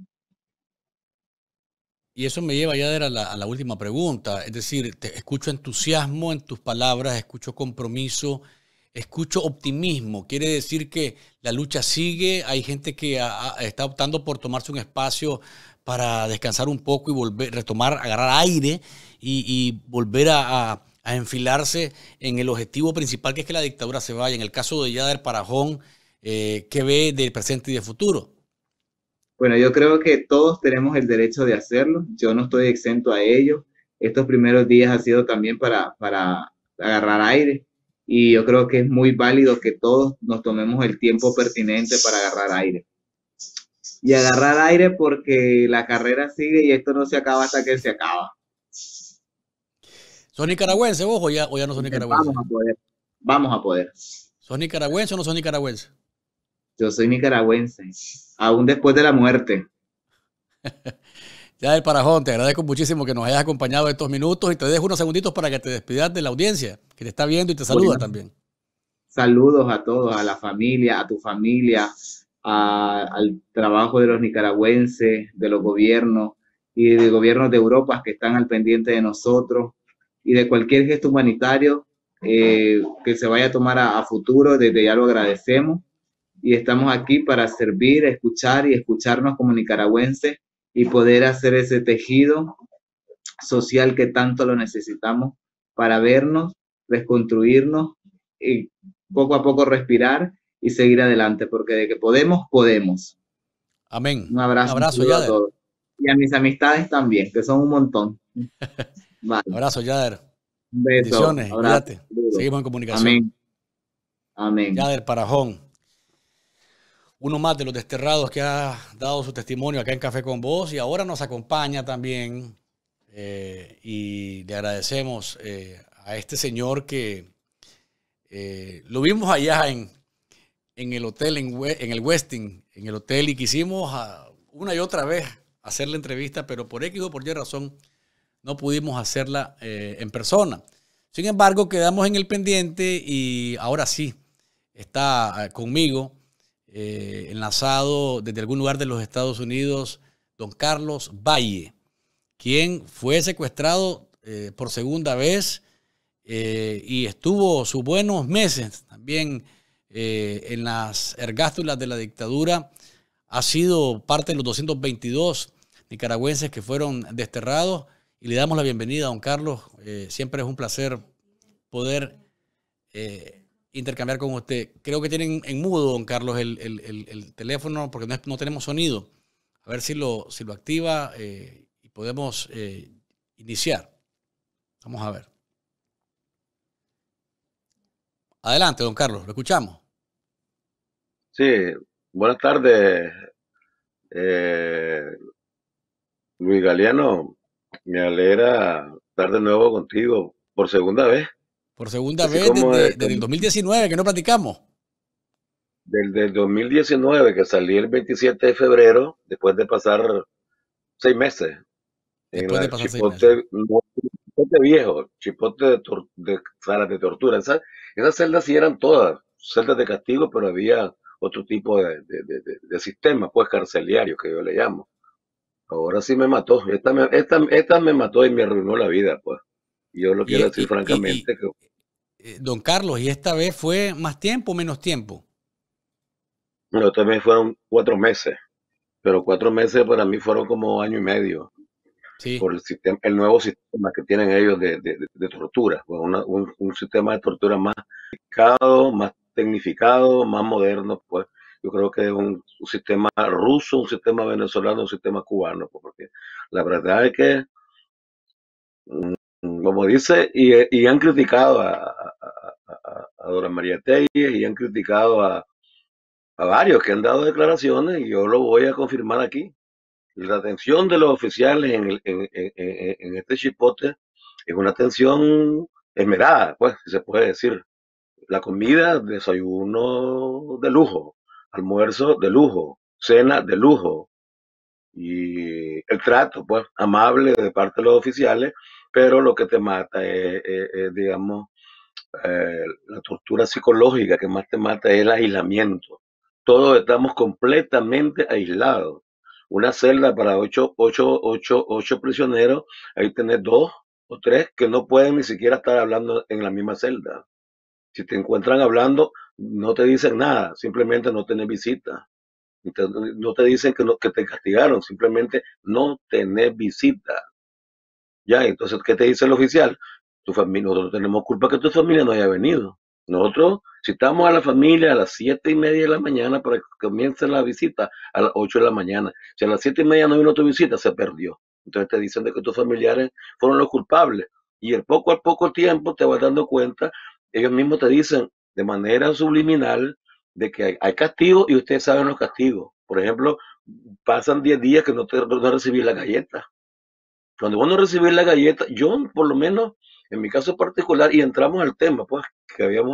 Y eso me lleva ya a la última pregunta. Es decir, te escucho entusiasmo en tus palabras, escucho compromiso, escucho optimismo. Quiere decir que la lucha sigue, hay gente que está optando por tomarse un espacio para descansar un poco y retomar, agarrar aire y volver a enfilarse en el objetivo principal, que es que la dictadura se vaya. En el caso de Yader Parajón, ¿qué ve del presente y del futuro? Bueno, yo creo que todos tenemos el derecho de hacerlo. Yo no estoy exento a ello. Estos primeros días ha sido también para agarrar aire. Y yo creo que es muy válido que todos nos tomemos el tiempo pertinente para agarrar aire. Y agarrar aire porque la carrera sigue y esto no se acaba hasta que se acaba. ¿Son nicaragüenses vos o ya no son nicaragüenses? vamos a poder. ¿Sos nicaragüense o no sos nicaragüense? Yo soy nicaragüense, aún después de la muerte. Yader Parajón, te agradezco muchísimo que nos hayas acompañado estos minutos y te dejo unos segunditos para que te despidas de la audiencia, que te está viendo y te saluda también. Saludos a todos, a la familia, a tu familia, al trabajo de los nicaragüenses, de los gobiernos y de gobiernos de Europa que están al pendiente de nosotros y de cualquier gesto humanitario que se vaya a tomar a futuro. Desde ya lo agradecemos y estamos aquí para servir, escuchar y escucharnos como nicaragüenses y poder hacer ese tejido social que tanto lo necesitamos para vernos, reconstruirnos y poco a poco respirar y seguir adelante, porque de que podemos, podemos. Amén. Un abrazo Yader. A todos. Y a mis amistades también, que son un montón. Vale. Abrazo, Yader. Un beso. Bendiciones. Cuídate. Seguimos en comunicación. Amén. Amén. Yader Parajón, uno más de los desterrados que ha dado su testimonio acá en Café con Vos y ahora nos acompaña también y le agradecemos a este señor que lo vimos allá en el hotel, en el Westin, en el hotel, y quisimos una y otra vez hacer la entrevista, pero por X o por Y razón no pudimos hacerla en persona. Sin embargo, quedamos en el pendiente y ahora sí está conmigo, enlazado desde algún lugar de los Estados Unidos, don Carlos Valle, quien fue secuestrado por segunda vez y estuvo sus buenos meses también en las ergástulas de la dictadura. Ha sido parte de los 222 nicaragüenses que fueron desterrados y le damos la bienvenida a don Carlos. Siempre es un placer poder intercambiar con usted. Creo que tienen en mudo, don Carlos, el teléfono porque no tenemos sonido. A ver si lo activa y podemos iniciar. Vamos a ver. Adelante, don Carlos, lo escuchamos. Sí, buenas tardes, Luis Galeano. Me alegra estar de nuevo contigo por segunda vez. Por segunda vez desde el 2019, que no platicamos. Desde el 2019, que salí el 27 de febrero, después de pasar 6 meses. Después de pasar 6 meses. Chipote viejo, chipote de salas de tortura. Esas celdas sí eran todas celdas de castigo, pero había otro tipo de sistema, pues carceliario, que yo le llamo. Ahora sí me mató. Esta me mató y me arruinó la vida, pues. Yo lo quiero decir francamente. Don Carlos, ¿y esta vez fue más tiempo o menos tiempo? No, también fueron 4 meses, pero 4 meses para mí fueron como 1 año y medio. Sí. Por el nuevo sistema que tienen ellos de tortura, pues un sistema de tortura más sofisticado, más tecnificado, más moderno, pues. Yo creo que es un sistema ruso, un sistema venezolano, un sistema cubano, pues, porque la verdad es que, como dice, y han criticado a Dora María Telles y han criticado a varios que han dado declaraciones, y yo lo voy a confirmar aquí. La atención de los oficiales en este chipote es una atención esmerada, pues, si se puede decir. La comida, desayuno de lujo, almuerzo de lujo, cena de lujo, y el trato, pues, amable de parte de los oficiales, pero lo que te mata es digamos, la tortura psicológica que más te mata es el aislamiento. Todos estamos completamente aislados. Una celda para 8 prisioneros, ahí tenés 2 o 3 que no pueden ni siquiera estar hablando en la misma celda. Si te encuentran hablando, no te dicen nada, simplemente no tenés visita. No te dicen que te castigaron, simplemente no tenés visita. Ya, entonces, ¿qué te dice el oficial? Nosotros no tenemos culpa que tu familia no haya venido. Nosotros citamos a la familia a las 7:30 de la mañana para que comience la visita a las 8 de la mañana. Si a las 7:30 no vino tu visita, se perdió. Entonces te dicen de que tus familiares fueron los culpables. Y poco a poco tiempo te vas dando cuenta, ellos mismos te dicen de manera subliminal de que hay castigos y ustedes saben los castigos. Por ejemplo, pasan 10 días que no recibí la galleta. Cuando vos no recibís la galleta, yo por lo menos, en mi caso particular, y entramos al tema, pues, que habíamos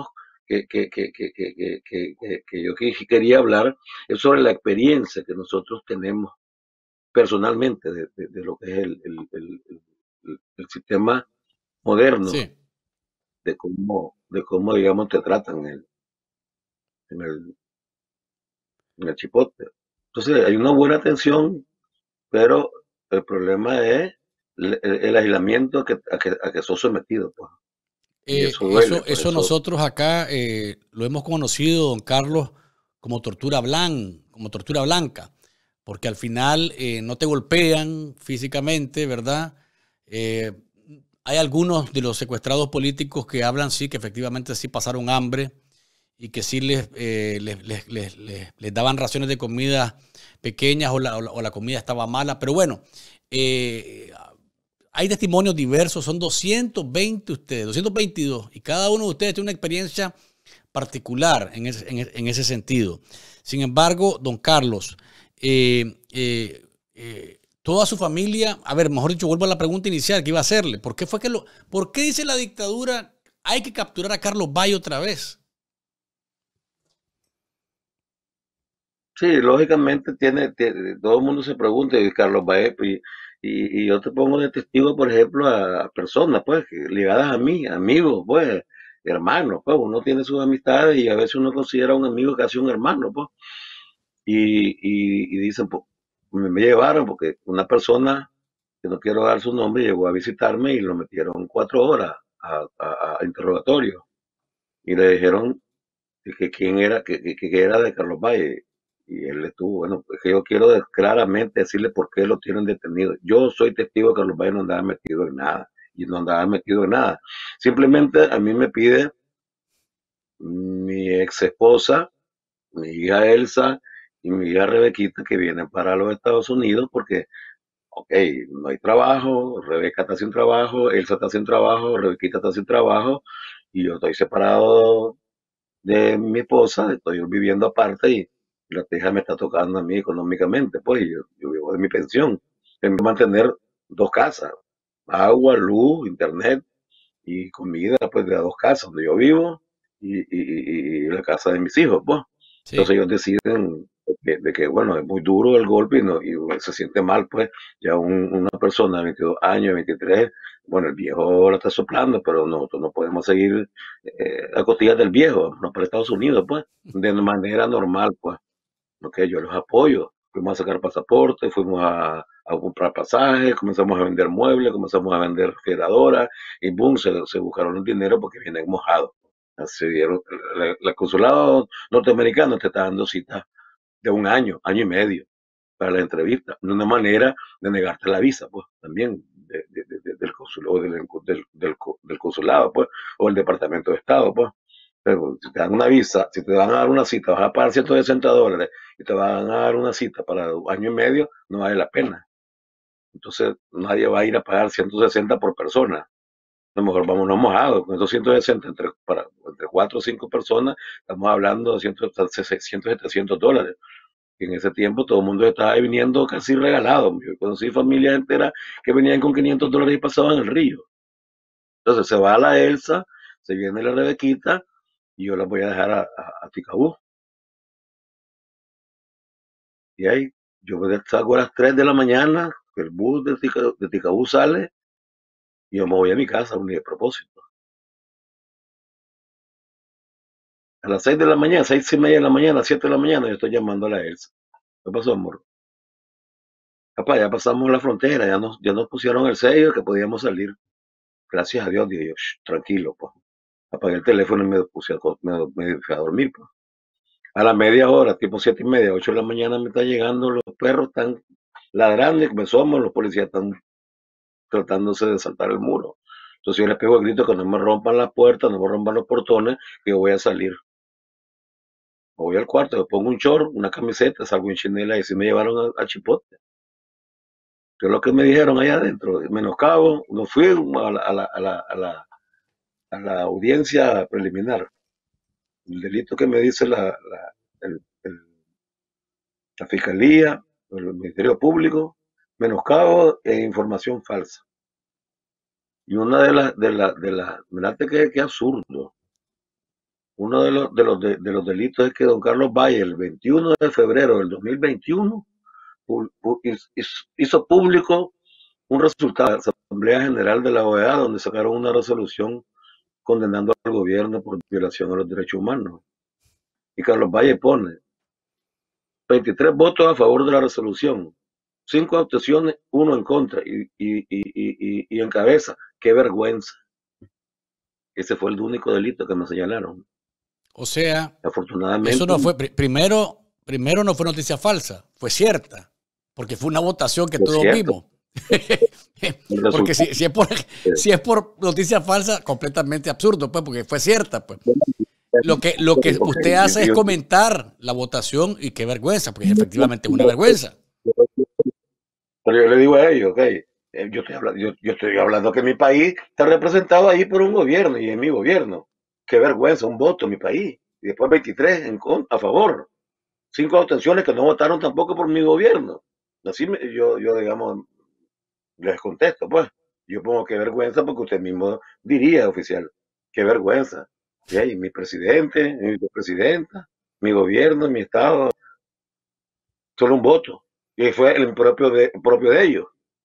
que yo quería hablar es sobre la experiencia que nosotros tenemos personalmente de lo que es el sistema moderno, Sí. de cómo, digamos, te tratan en el, en el chipote. Entonces, hay una buena atención, pero el problema es el aislamiento a que sos sometido, pues. Y eso duele, pues Eso nosotros acá lo hemos conocido, don Carlos, como tortura blanca, porque al final no te golpean físicamente, ¿verdad? Hay algunos de los secuestrados políticos que hablan, sí, que efectivamente sí pasaron hambre y que sí les daban raciones de comida pequeñas o la comida estaba mala, pero bueno, hay testimonios diversos, son 220 ustedes, 222, y cada uno de ustedes tiene una experiencia particular en ese sentido. Sin embargo, don Carlos, toda su familia, a ver, mejor dicho, vuelvo a la pregunta inicial que iba a hacerle. ¿Por qué dice la dictadura hay que capturar a Carlos Valle otra vez? Sí, lógicamente todo el mundo se pregunta, y Carlos Baez, y yo te pongo de testigo, por ejemplo, a personas, pues, ligadas a mí, amigos, pues, hermanos, pues, uno tiene sus amistades y a veces uno considera a un amigo casi un hermano, pues, y dicen, pues, me llevaron porque una persona, que no quiero dar su nombre, llegó a visitarme y lo metieron 4 horas a interrogatorio, y le dijeron que quién era, que era de Carlos Valle. Y él estuvo, bueno, es que yo quiero claramente decirle por qué lo tienen detenido. Yo soy testigo de que Carlos Valle no andaba metido en nada, y no andaba metido en nada. Simplemente a mí me pide mi ex esposa, mi hija Elsa y mi hija Rebequita que vienen para los Estados Unidos porque, ok, no hay trabajo, Rebeca está sin trabajo, Elsa está sin trabajo, Rebequita está sin trabajo, y yo estoy separado de mi esposa, estoy viviendo aparte y la teja me está tocando a mí económicamente, pues yo vivo de mi pensión. Tengo que mantener 2 casas, agua, luz, internet y comida, pues de las 2 casas donde yo vivo y la casa de mis hijos, pues. Sí. Entonces ellos deciden de que, bueno, es muy duro el golpe y se siente mal, pues, ya una persona de 22 años, 23, bueno, el viejo lo está soplando, pero nosotros no podemos seguir a costillas del viejo, no para Estados Unidos, pues, de manera normal, pues. Ok, yo los apoyo. Fuimos a sacar pasaporte, fuimos a comprar pasajes, comenzamos a vender muebles, comenzamos a vender refrigeradoras y boom, se buscaron el dinero porque vienen mojados. Así dieron, el consulado norteamericano te está dando citas de un año, año y medio para la entrevista, de una manera de negarte la visa, pues, también del consulado, del consulado, pues, o el departamento de Estado, pues. Pero si te dan una visa, si te van a dar una cita, vas a pagar $160 y te van a dar una cita para un año y medio, no vale la pena. Entonces, nadie va a ir a pagar 160 por persona. A lo mejor vámonos mojados. Con esos 160 entre 4 o 5 personas, estamos hablando de 600, $700. Y en ese tiempo todo el mundo estaba viniendo casi regalado. Yo conocí familias enteras que venían con $500 y pasaban el río. Entonces se va la Elsa, se viene la Rebequita y yo la voy a dejar a Ticabú. Y ahí yo salgo a las 3 de la mañana, que el bus de Ticabú sale y yo me voy a mi casa a un día de propósito. A las 6 de la mañana, 6:30 de la mañana, 7 de la mañana, yo estoy llamando a la Elsa. ¿Qué pasó, amor? Papá, ya pasamos la frontera, ya nos pusieron el sello que podíamos salir. Gracias a Dios, dije yo, tranquilo, pues. Apagué el teléfono y me fui a dormir, pues. A la media hora, tipo 7:30, 8 de la mañana, me está llegando, los perros están ladrando y me asomo, los policías están tratándose de saltar el muro. Entonces yo les pego el grito que no me rompan las puertas, no me rompan los portones, que yo voy a salir. Me voy al cuarto, me pongo un short, una camiseta, salgo en chinela y así me llevaron al Chipote. Que es lo que me dijeron allá adentro, menoscabo, no fui a la audiencia preliminar. El delito que me dice el- el- la Fiscalía, el Ministerio Público, menoscabo e información falsa. Y una mirate que absurdo. uno de los delitos es que don Carlos Valle, el 21 de febrero del 2021, hizo público un resultado de la Asamblea General de la OEA, donde sacaron una resolución condenando al gobierno por violación a los derechos humanos. Y Carlos Valle pone 23 votos a favor de la resolución, 5 abstenciones, 1 en contra, y encabeza. ¡Qué vergüenza! Ese fue el único delito que me señalaron. O sea, afortunadamente, eso no fue, primero no fue noticia falsa, fue cierta, porque fue una votación que todos vimos. Porque si es por noticia falsa, completamente absurdo, pues, porque fue cierta, pues. Lo que usted hace es comentar la votación y qué vergüenza, porque efectivamente es una vergüenza. Pero yo le digo a ellos, okay, yo estoy hablando que mi país está representado ahí por un gobierno y en mi gobierno. Qué vergüenza, un voto en mi país. Y después 23 a favor. 5 abstenciones que no votaron tampoco por mi gobierno. Así yo digamos, les contesto, pues. Yo pongo qué vergüenza porque usted mismo diría, oficial, qué vergüenza. Y ahí mi presidente, mi vicepresidenta, mi gobierno, mi estado, solo un voto. Y fue el propio de ellos.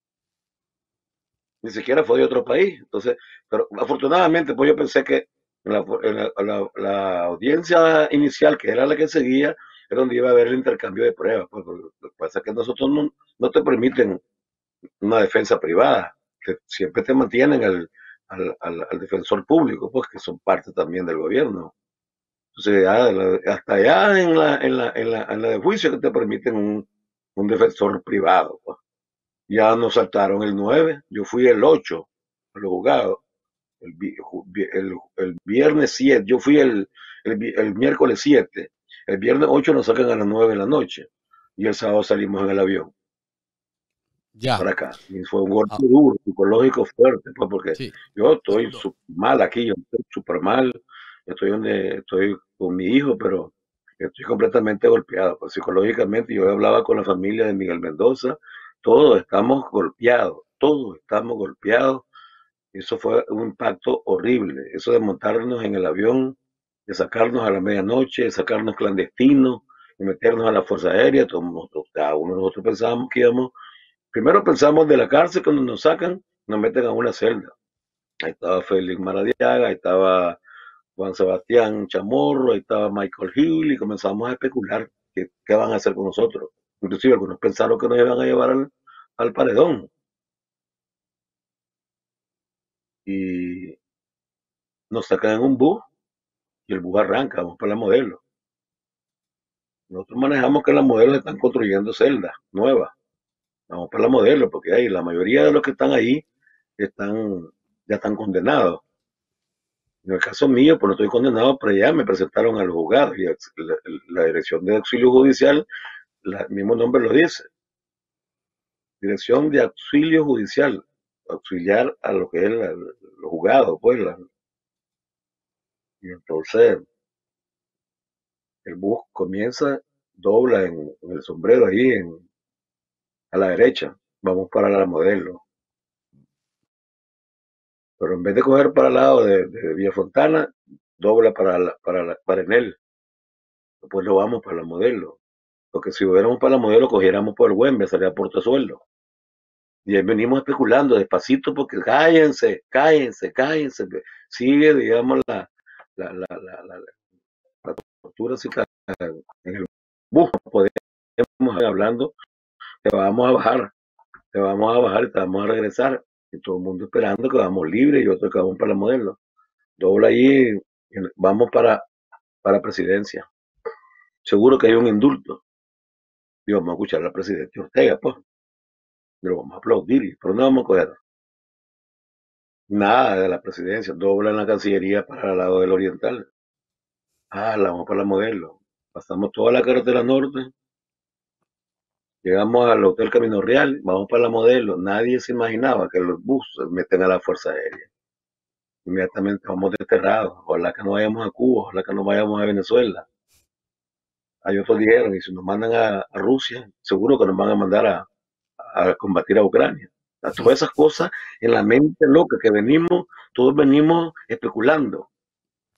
Ni siquiera fue de otro país. Entonces, pero afortunadamente, pues yo pensé que la audiencia inicial, que era la que seguía, era donde iba a haber el intercambio de pruebas. Pues, lo que pasa es que nosotros no te permiten una defensa privada, que siempre te mantienen al defensor público, pues que son parte también del gobierno. Entonces, hasta allá en la de juicio que te permiten un defensor privado. Pues. Ya nos saltaron el 9, yo fui el 8 a los juzgados. El viernes 7, yo fui el miércoles 7, el viernes 8 nos sacan a las 9 de la noche y el sábado salimos en el avión. Ya. Para acá. Y fue un golpe duro, psicológico fuerte, pues porque yo estoy mal aquí, yo estoy súper mal, estoy con mi hijo, pero estoy completamente golpeado, pues psicológicamente. Yo hablaba con la familia de Miguel Mendoza, todos estamos golpeados. Eso fue un impacto horrible, eso de montarnos en el avión, de sacarnos a la medianoche, de sacarnos clandestinos, de meternos a la Fuerza Aérea. Cada uno de nosotros pensábamos que íbamos. Primero pensamos de la cárcel, cuando nos sacan, nos meten a una celda. Ahí estaba Félix Maradiaga, ahí estaba Juan Sebastián Chamorro, ahí estaba Michael Hill, y comenzamos a especular qué van a hacer con nosotros. Inclusive algunos pensaron que nos iban a llevar al paredón. Y nos sacan en un bus, y el bus arranca, vamos para la Modelo. Nosotros manejamos que las Modelos están construyendo celdas nuevas. Vamos para la Modelo, porque ahí la mayoría de los que están ahí ya están condenados. En el caso mío, pues no estoy condenado, pero ya me presentaron a los juzgados y la Dirección de Auxilio Judicial, el mismo nombre lo dice. Dirección de Auxilio Judicial, auxiliar a lo que es los juzgados, pues. Y entonces, el bus comienza, dobla en el sombrero ahí, a la derecha. Vamos para la Modelo. Pero en vez de coger para el lado de Villa Fontana, dobla para Enel. Después lo vamos para la Modelo. Porque si hubiéramos para la Modelo, cogiéramos por el Güembe, salía a Portezuelo. Y ahí venimos especulando despacito, porque cállense. Sigue, digamos, la tortura en el bus. Podemos ir hablando, te vamos a bajar y te vamos a regresar. Y todo el mundo esperando que vamos libres y otros que vamos para la Modelo. Dobla ahí, vamos para presidencia. Seguro que hay un indulto. Y vamos a escuchar al presidente Ortega, pues. Pero vamos a aplaudir, pero no vamos a coger nada de la presidencia. Dobla en la Cancillería para el lado del Oriental. Vamos para la Modelo. Pasamos toda la carretera norte. Llegamos al Hotel Camino Real, vamos para la Modelo. Nadie se imaginaba que los buses se meten a la Fuerza Aérea. Inmediatamente vamos desterrados. Ojalá que no vayamos a Cuba, ojalá que no vayamos a Venezuela. Hay otros dijeron, y si nos mandan a Rusia, seguro que nos van a mandar a combatir a Ucrania. Todas esas cosas en la mente loca que todos venimos especulando.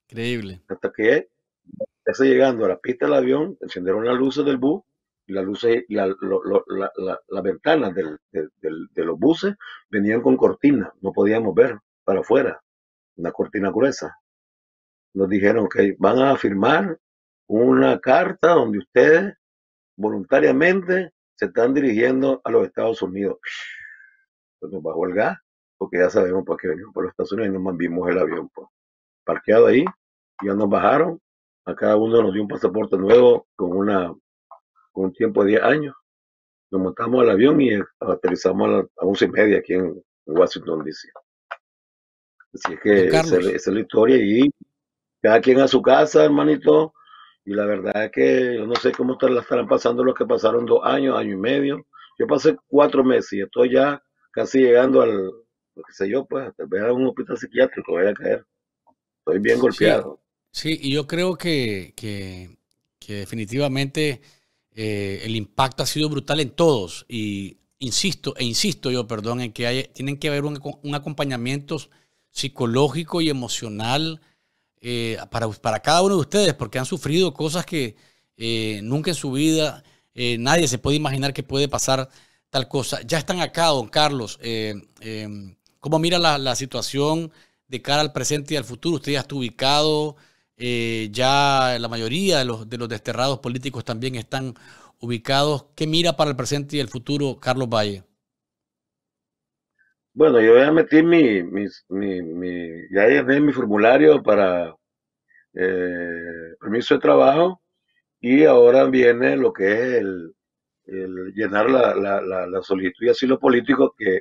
Increíble. Hasta que llegando a la pista del avión, encendieron las luces del bus y las luces y las ventanas de los buses venían con cortinas, no podíamos ver para afuera, una cortina gruesa. Nos dijeron que van a firmar una carta donde ustedes voluntariamente se están dirigiendo a los Estados Unidos. Pues nos bajó el gas, porque ya sabemos por qué venimos por los Estados Unidos y nos vimos el avión pues, parqueado ahí, ya nos bajaron, a cada uno nos dio un pasaporte nuevo con un tiempo de 10 años. Nos montamos al avión y aterrizamos a 11:30 aquí en Washington, D.C. Así es que esa es la historia y cada quien a su casa, hermanito. Y la verdad es que yo no sé cómo la estarán pasando los que pasaron 2 años, año y medio. Yo pasé 4 meses y estoy ya casi llegando lo que sé yo, pues, a ver a un hospital psiquiátrico, voy a caer. Estoy bien golpeado. Sí, y yo creo que definitivamente el impacto ha sido brutal en todos. Y insisto yo, perdón, en que tienen que haber un acompañamiento psicológico y emocional para cada uno de ustedes, porque han sufrido cosas que nunca en su vida nadie se puede imaginar que puede pasar tal cosa. Ya están acá, don Carlos. ¿Cómo mira la situación de cara al presente y al futuro? Usted ya está ubicado, ya la mayoría de los desterrados políticos también están ubicados. ¿Qué mira para el presente y el futuro, Carlos Valle? Bueno, yo ya metí ya llené mi formulario para permiso de trabajo y ahora viene lo que es el llenar la solicitud de asilo político, que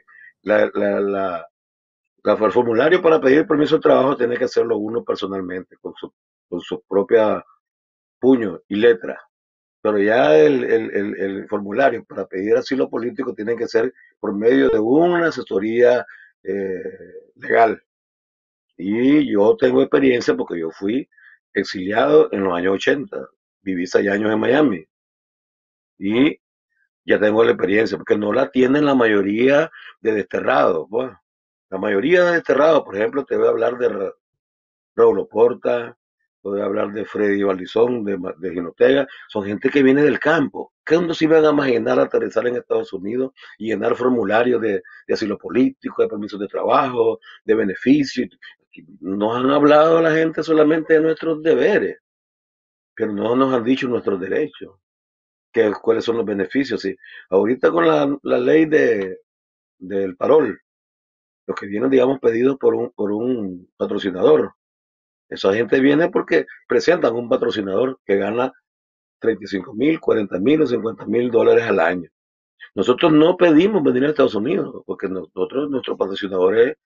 el formulario para pedir permiso de trabajo tiene que hacerlo uno personalmente, con su propia puño y letra. Pero ya el formulario para pedir asilo político tiene que ser por medio de una asesoría legal. Y yo tengo experiencia porque yo fui exiliado en los años 80, viví 6 años en Miami. Y ya tengo la experiencia, porque no la tienen la mayoría de desterrados. Bueno, la mayoría de desterrados, por ejemplo, te voy a hablar de Raúl Oporta, te voy a hablar de Freddy Valdizón, de Ginotega, son gente que viene del campo. ¿Qué no se iban a imaginar aterrizar en Estados Unidos y llenar formularios de asilo político, de permisos de trabajo, de beneficios? Nos han hablado a la gente solamente de nuestros deberes, pero no nos han dicho nuestros derechos. ¿Cuáles son los beneficios? Sí. Ahorita con la ley del parol, los que vienen, digamos, pedidos por un patrocinador, esa gente viene porque presentan un patrocinador que gana 35,000, 40,000 o 50,000 dólares al año. Nosotros no pedimos venir a Estados Unidos porque nuestro patrocinador es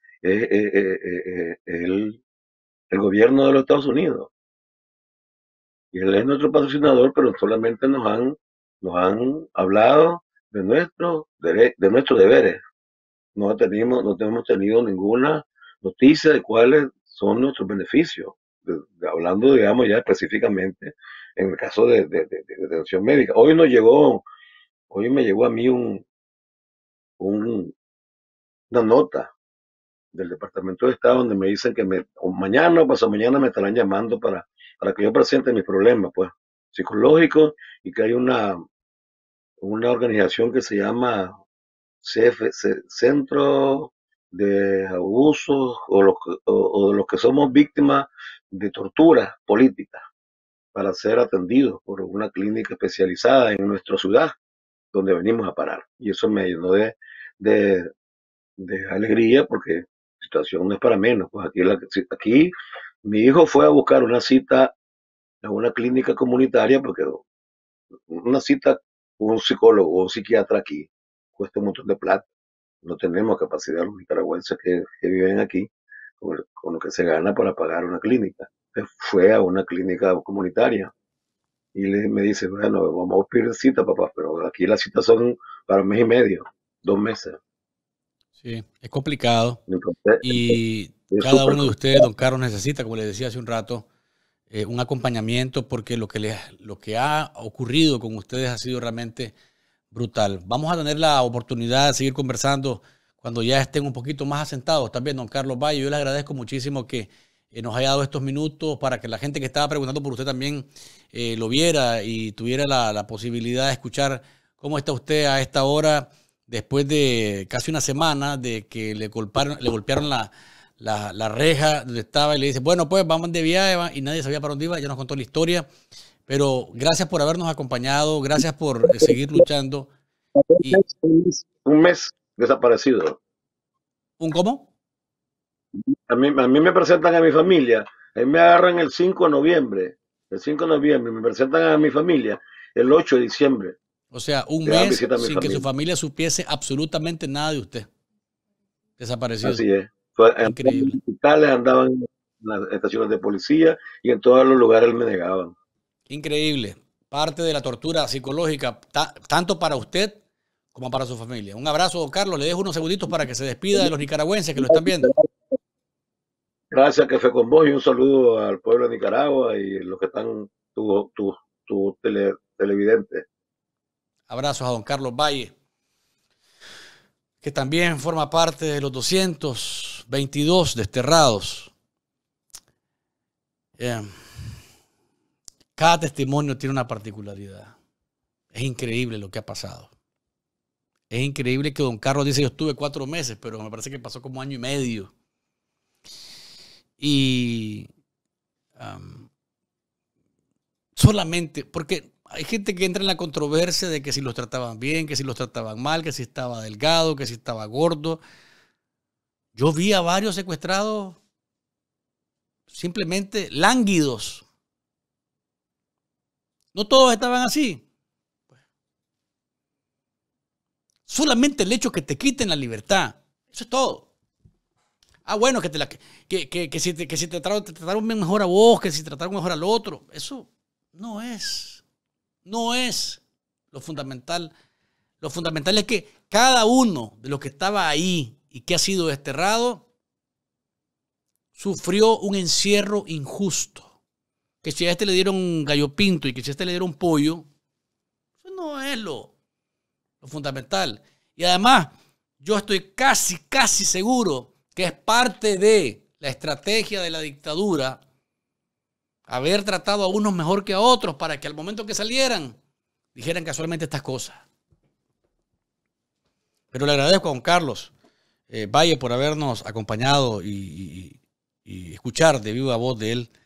el gobierno de los Estados Unidos. Y él es nuestro patrocinador, pero solamente nos han hablado de nuestros deberes. No hemos tenido ninguna noticia de cuáles son nuestros beneficios, hablando, digamos, ya específicamente en el caso de atención médica. Hoy me llegó a mí una nota del Departamento de Estado donde me dicen que mañana o pasado mañana me estarán llamando para que yo presente mis problemas, pues, psicológicos, y que hay una organización que se llama Centro de Abusos o de los que somos víctimas de tortura política, para ser atendidos por una clínica especializada en nuestra ciudad, donde venimos a parar. Y eso me llenó de alegría, porque la situación no es para menos. Pues aquí mi hijo fue a buscar una cita a una clínica comunitaria, porque una cita con un psicólogo o un psiquiatra aquí cuesta un montón de plata. No tenemos capacidad los nicaragüenses que viven aquí con lo que se gana para pagar una clínica. Entonces fue a una clínica comunitaria y me dice, bueno, vamos a pedir cita, papá, pero aquí las citas son para 1 mes y medio, 2 meses. Sí, es complicado. Entonces, y cada uno de ustedes, don Carlos, necesita, como les decía hace un rato, un acompañamiento, porque lo que ha ocurrido con ustedes ha sido realmente brutal. Vamos a tener la oportunidad de seguir conversando cuando ya estén un poquito más asentados también, don Carlos Valle. Yo le agradezco muchísimo que nos haya dado estos minutos para que la gente que estaba preguntando por usted también lo viera y tuviera la posibilidad de escuchar cómo está usted a esta hora después de casi una semana de que le golpearon la reja donde estaba y le dice, bueno, pues vamos de viaje y nadie sabía para dónde iba, ya nos contó la historia. Pero gracias por habernos acompañado, gracias por seguir luchando. Y... Un mes desaparecido. ¿Un cómo? A mí me presentan a mi familia. A mí me agarran el 5 de noviembre. El 5 de noviembre me presentan a mi familia el 8 de diciembre. O sea, un mes sin que su familia supiese absolutamente nada de usted. Desaparecido. Así es. Increíble. En los hospitales, andaban en las estaciones de policía y en todos los lugares me negaban. Increíble. Parte de la tortura psicológica, tanto para usted como para su familia. Un abrazo, don Carlos. Le dejo unos segunditos para que se despida de los nicaragüenses que lo están viendo. Gracias, que fue con vos, y un saludo al pueblo de Nicaragua y los que están, tu televidente. Abrazos a don Carlos Valle, que también forma parte de los 222 desterrados. Cada testimonio tiene una particularidad. Es increíble lo que ha pasado. Es increíble que don Carlos dice, yo estuve 4 meses, pero me parece que pasó como 1 año y medio. Y solamente, porque hay gente que entra en la controversia de que si los trataban bien, que si los trataban mal, que si estaba delgado, que si estaba gordo. Yo vi a varios secuestrados simplemente lánguidos. No todos estaban así. Solamente el hecho que te quiten la libertad, eso es todo. Ah, bueno, que si te trataron mejor a vos, que si trataron mejor al otro, eso no es lo fundamental. Lo fundamental es que cada uno de los que estaba ahí y que ha sido desterrado sufrió un encierro injusto. Que si a este le dieron gallo pinto y que si a este le dieron pollo, eso no es lo fundamental. Y además, yo estoy casi seguro que es parte de la estrategia de la dictadura haber tratado a unos mejor que a otros para que al momento que salieran dijeran casualmente estas cosas. Pero le agradezco a don Carlos Valle por habernos acompañado y escuchar de viva voz de él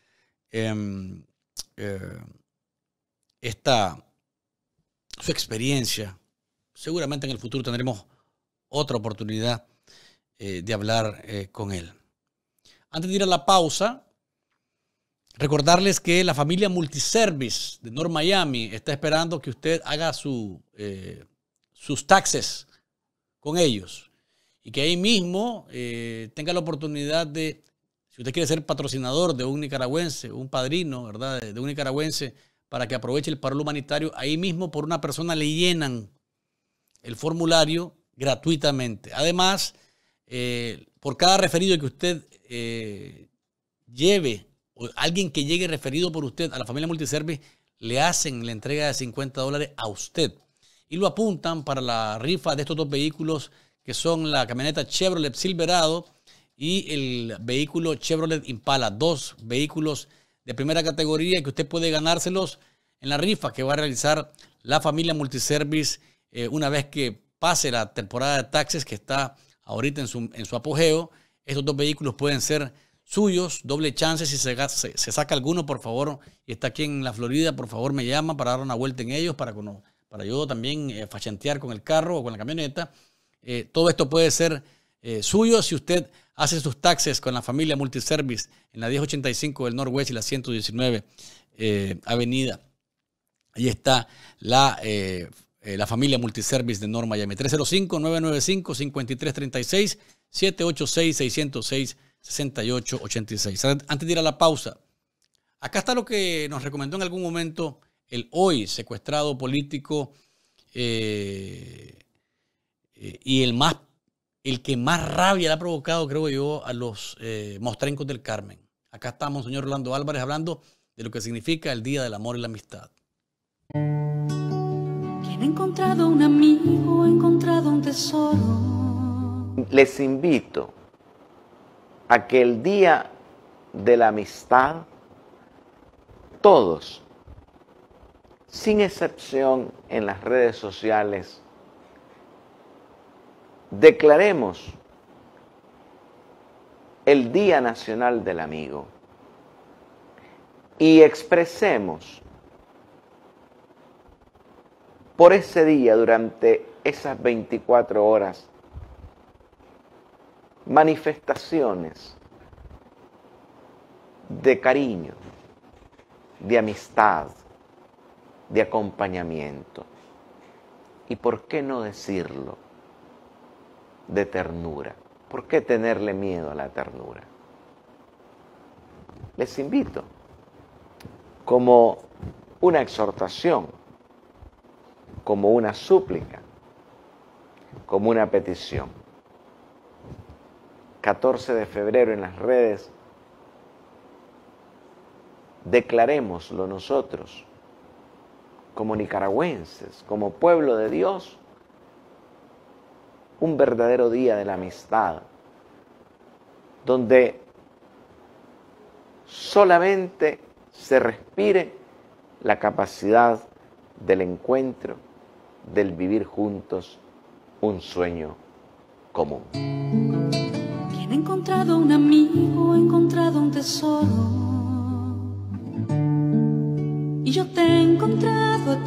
su experiencia. Seguramente en el futuro tendremos otra oportunidad de hablar con él. Antes de ir a la pausa, recordarles que la familia Multiservice de North Miami está esperando que usted haga sus taxes con ellos y que ahí mismo tenga la oportunidad de, si usted quiere ser patrocinador de un nicaragüense, un padrino, ¿verdad?, de un nicaragüense, para que aproveche el paro humanitario, ahí mismo por una persona le llenan el formulario gratuitamente. Además, por cada referido que usted lleve, o alguien que llegue referido por usted a la familia Multiservice, le hacen la entrega de $50 a usted. Y lo apuntan para la rifa de estos 2 vehículos, que son la camioneta Chevrolet Silverado y el vehículo Chevrolet Impala. 2 vehículos de primera categoría que usted puede ganárselos en la rifa que va a realizar la familia Multiservice una vez que pase la temporada de taxes, que está ahorita en su apogeo. Estos 2 vehículos pueden ser suyos, doble chance. Si se saca alguno, por favor, y está aquí en la Florida, por favor me llama para dar una vuelta en ellos, para yo también fachantear con el carro o con la camioneta. Todo esto puede ser suyo si usted hace sus taxes con la familia Multiservice en la 1085 del Northwest y la 119 Avenida. Ahí está la familia Multiservice de North Miami. 305-995-5336, 786-606-6886. Antes de ir a la pausa, acá está lo que nos recomendó en algún momento el hoy secuestrado político y el que más rabia le ha provocado, creo yo, a los mostrencos del Carmen. Acá estamos, señor Orlando Álvarez, hablando de lo que significa el Día del Amor y la Amistad. ¿Quién ha encontrado un amigo, ha encontrado un tesoro? Les invito a que el día de la amistad, todos, sin excepción en las redes sociales, declaremos el Día Nacional del Amigo y expresemos por ese día, durante esas 24 horas, manifestaciones de cariño, de amistad, de acompañamiento y, ¿por qué no decirlo?, de ternura. ¿Por qué tenerle miedo a la ternura? Les invito, como una exhortación, como una súplica, como una petición. 14 de febrero en las redes, declarémoslo nosotros, como nicaragüenses, como pueblo de Dios, un verdadero día de la amistad, donde solamente se respire la capacidad del encuentro, del vivir juntos un sueño común. Quien ha encontrado un amigo, ha encontrado un tesoro. Y yo te he encontrado a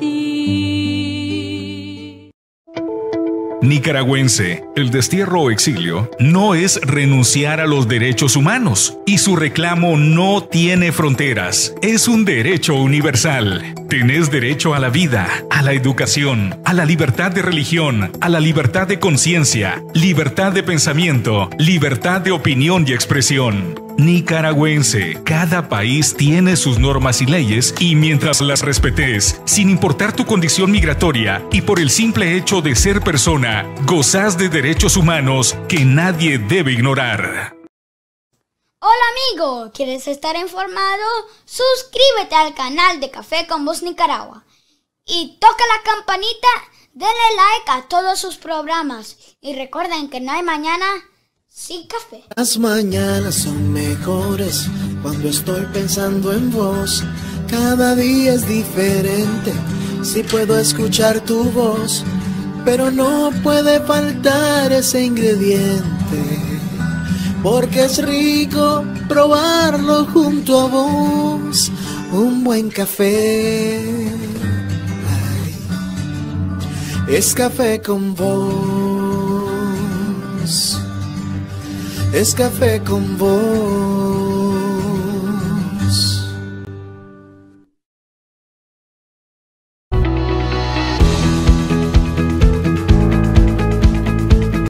ti. Nicaragüense, el destierro o exilio no es renunciar a los derechos humanos y su reclamo no tiene fronteras. Es un derecho universal. Tenés derecho a la vida, a la educación, a la libertad de religión, a la libertad de conciencia, libertad de pensamiento, libertad de opinión y expresión. Nicaragüense, cada país tiene sus normas y leyes y mientras las respetes, sin importar tu condición migratoria y por el simple hecho de ser persona, gozás de derechos humanos que nadie debe ignorar. Hola amigo, ¿quieres estar informado? Suscríbete al canal de Café con Voz Nicaragua y toca la campanita, denle like a todos sus programas y recuerden que no hay mañana sin café. Las mañanas son mejores cuando estoy pensando en vos. Cada día es diferente si puedo escuchar tu voz, pero no puede faltar ese ingrediente, porque es rico probarlo junto a vos. Un buen café, ay, es Café con Voz. Es Café con Voz.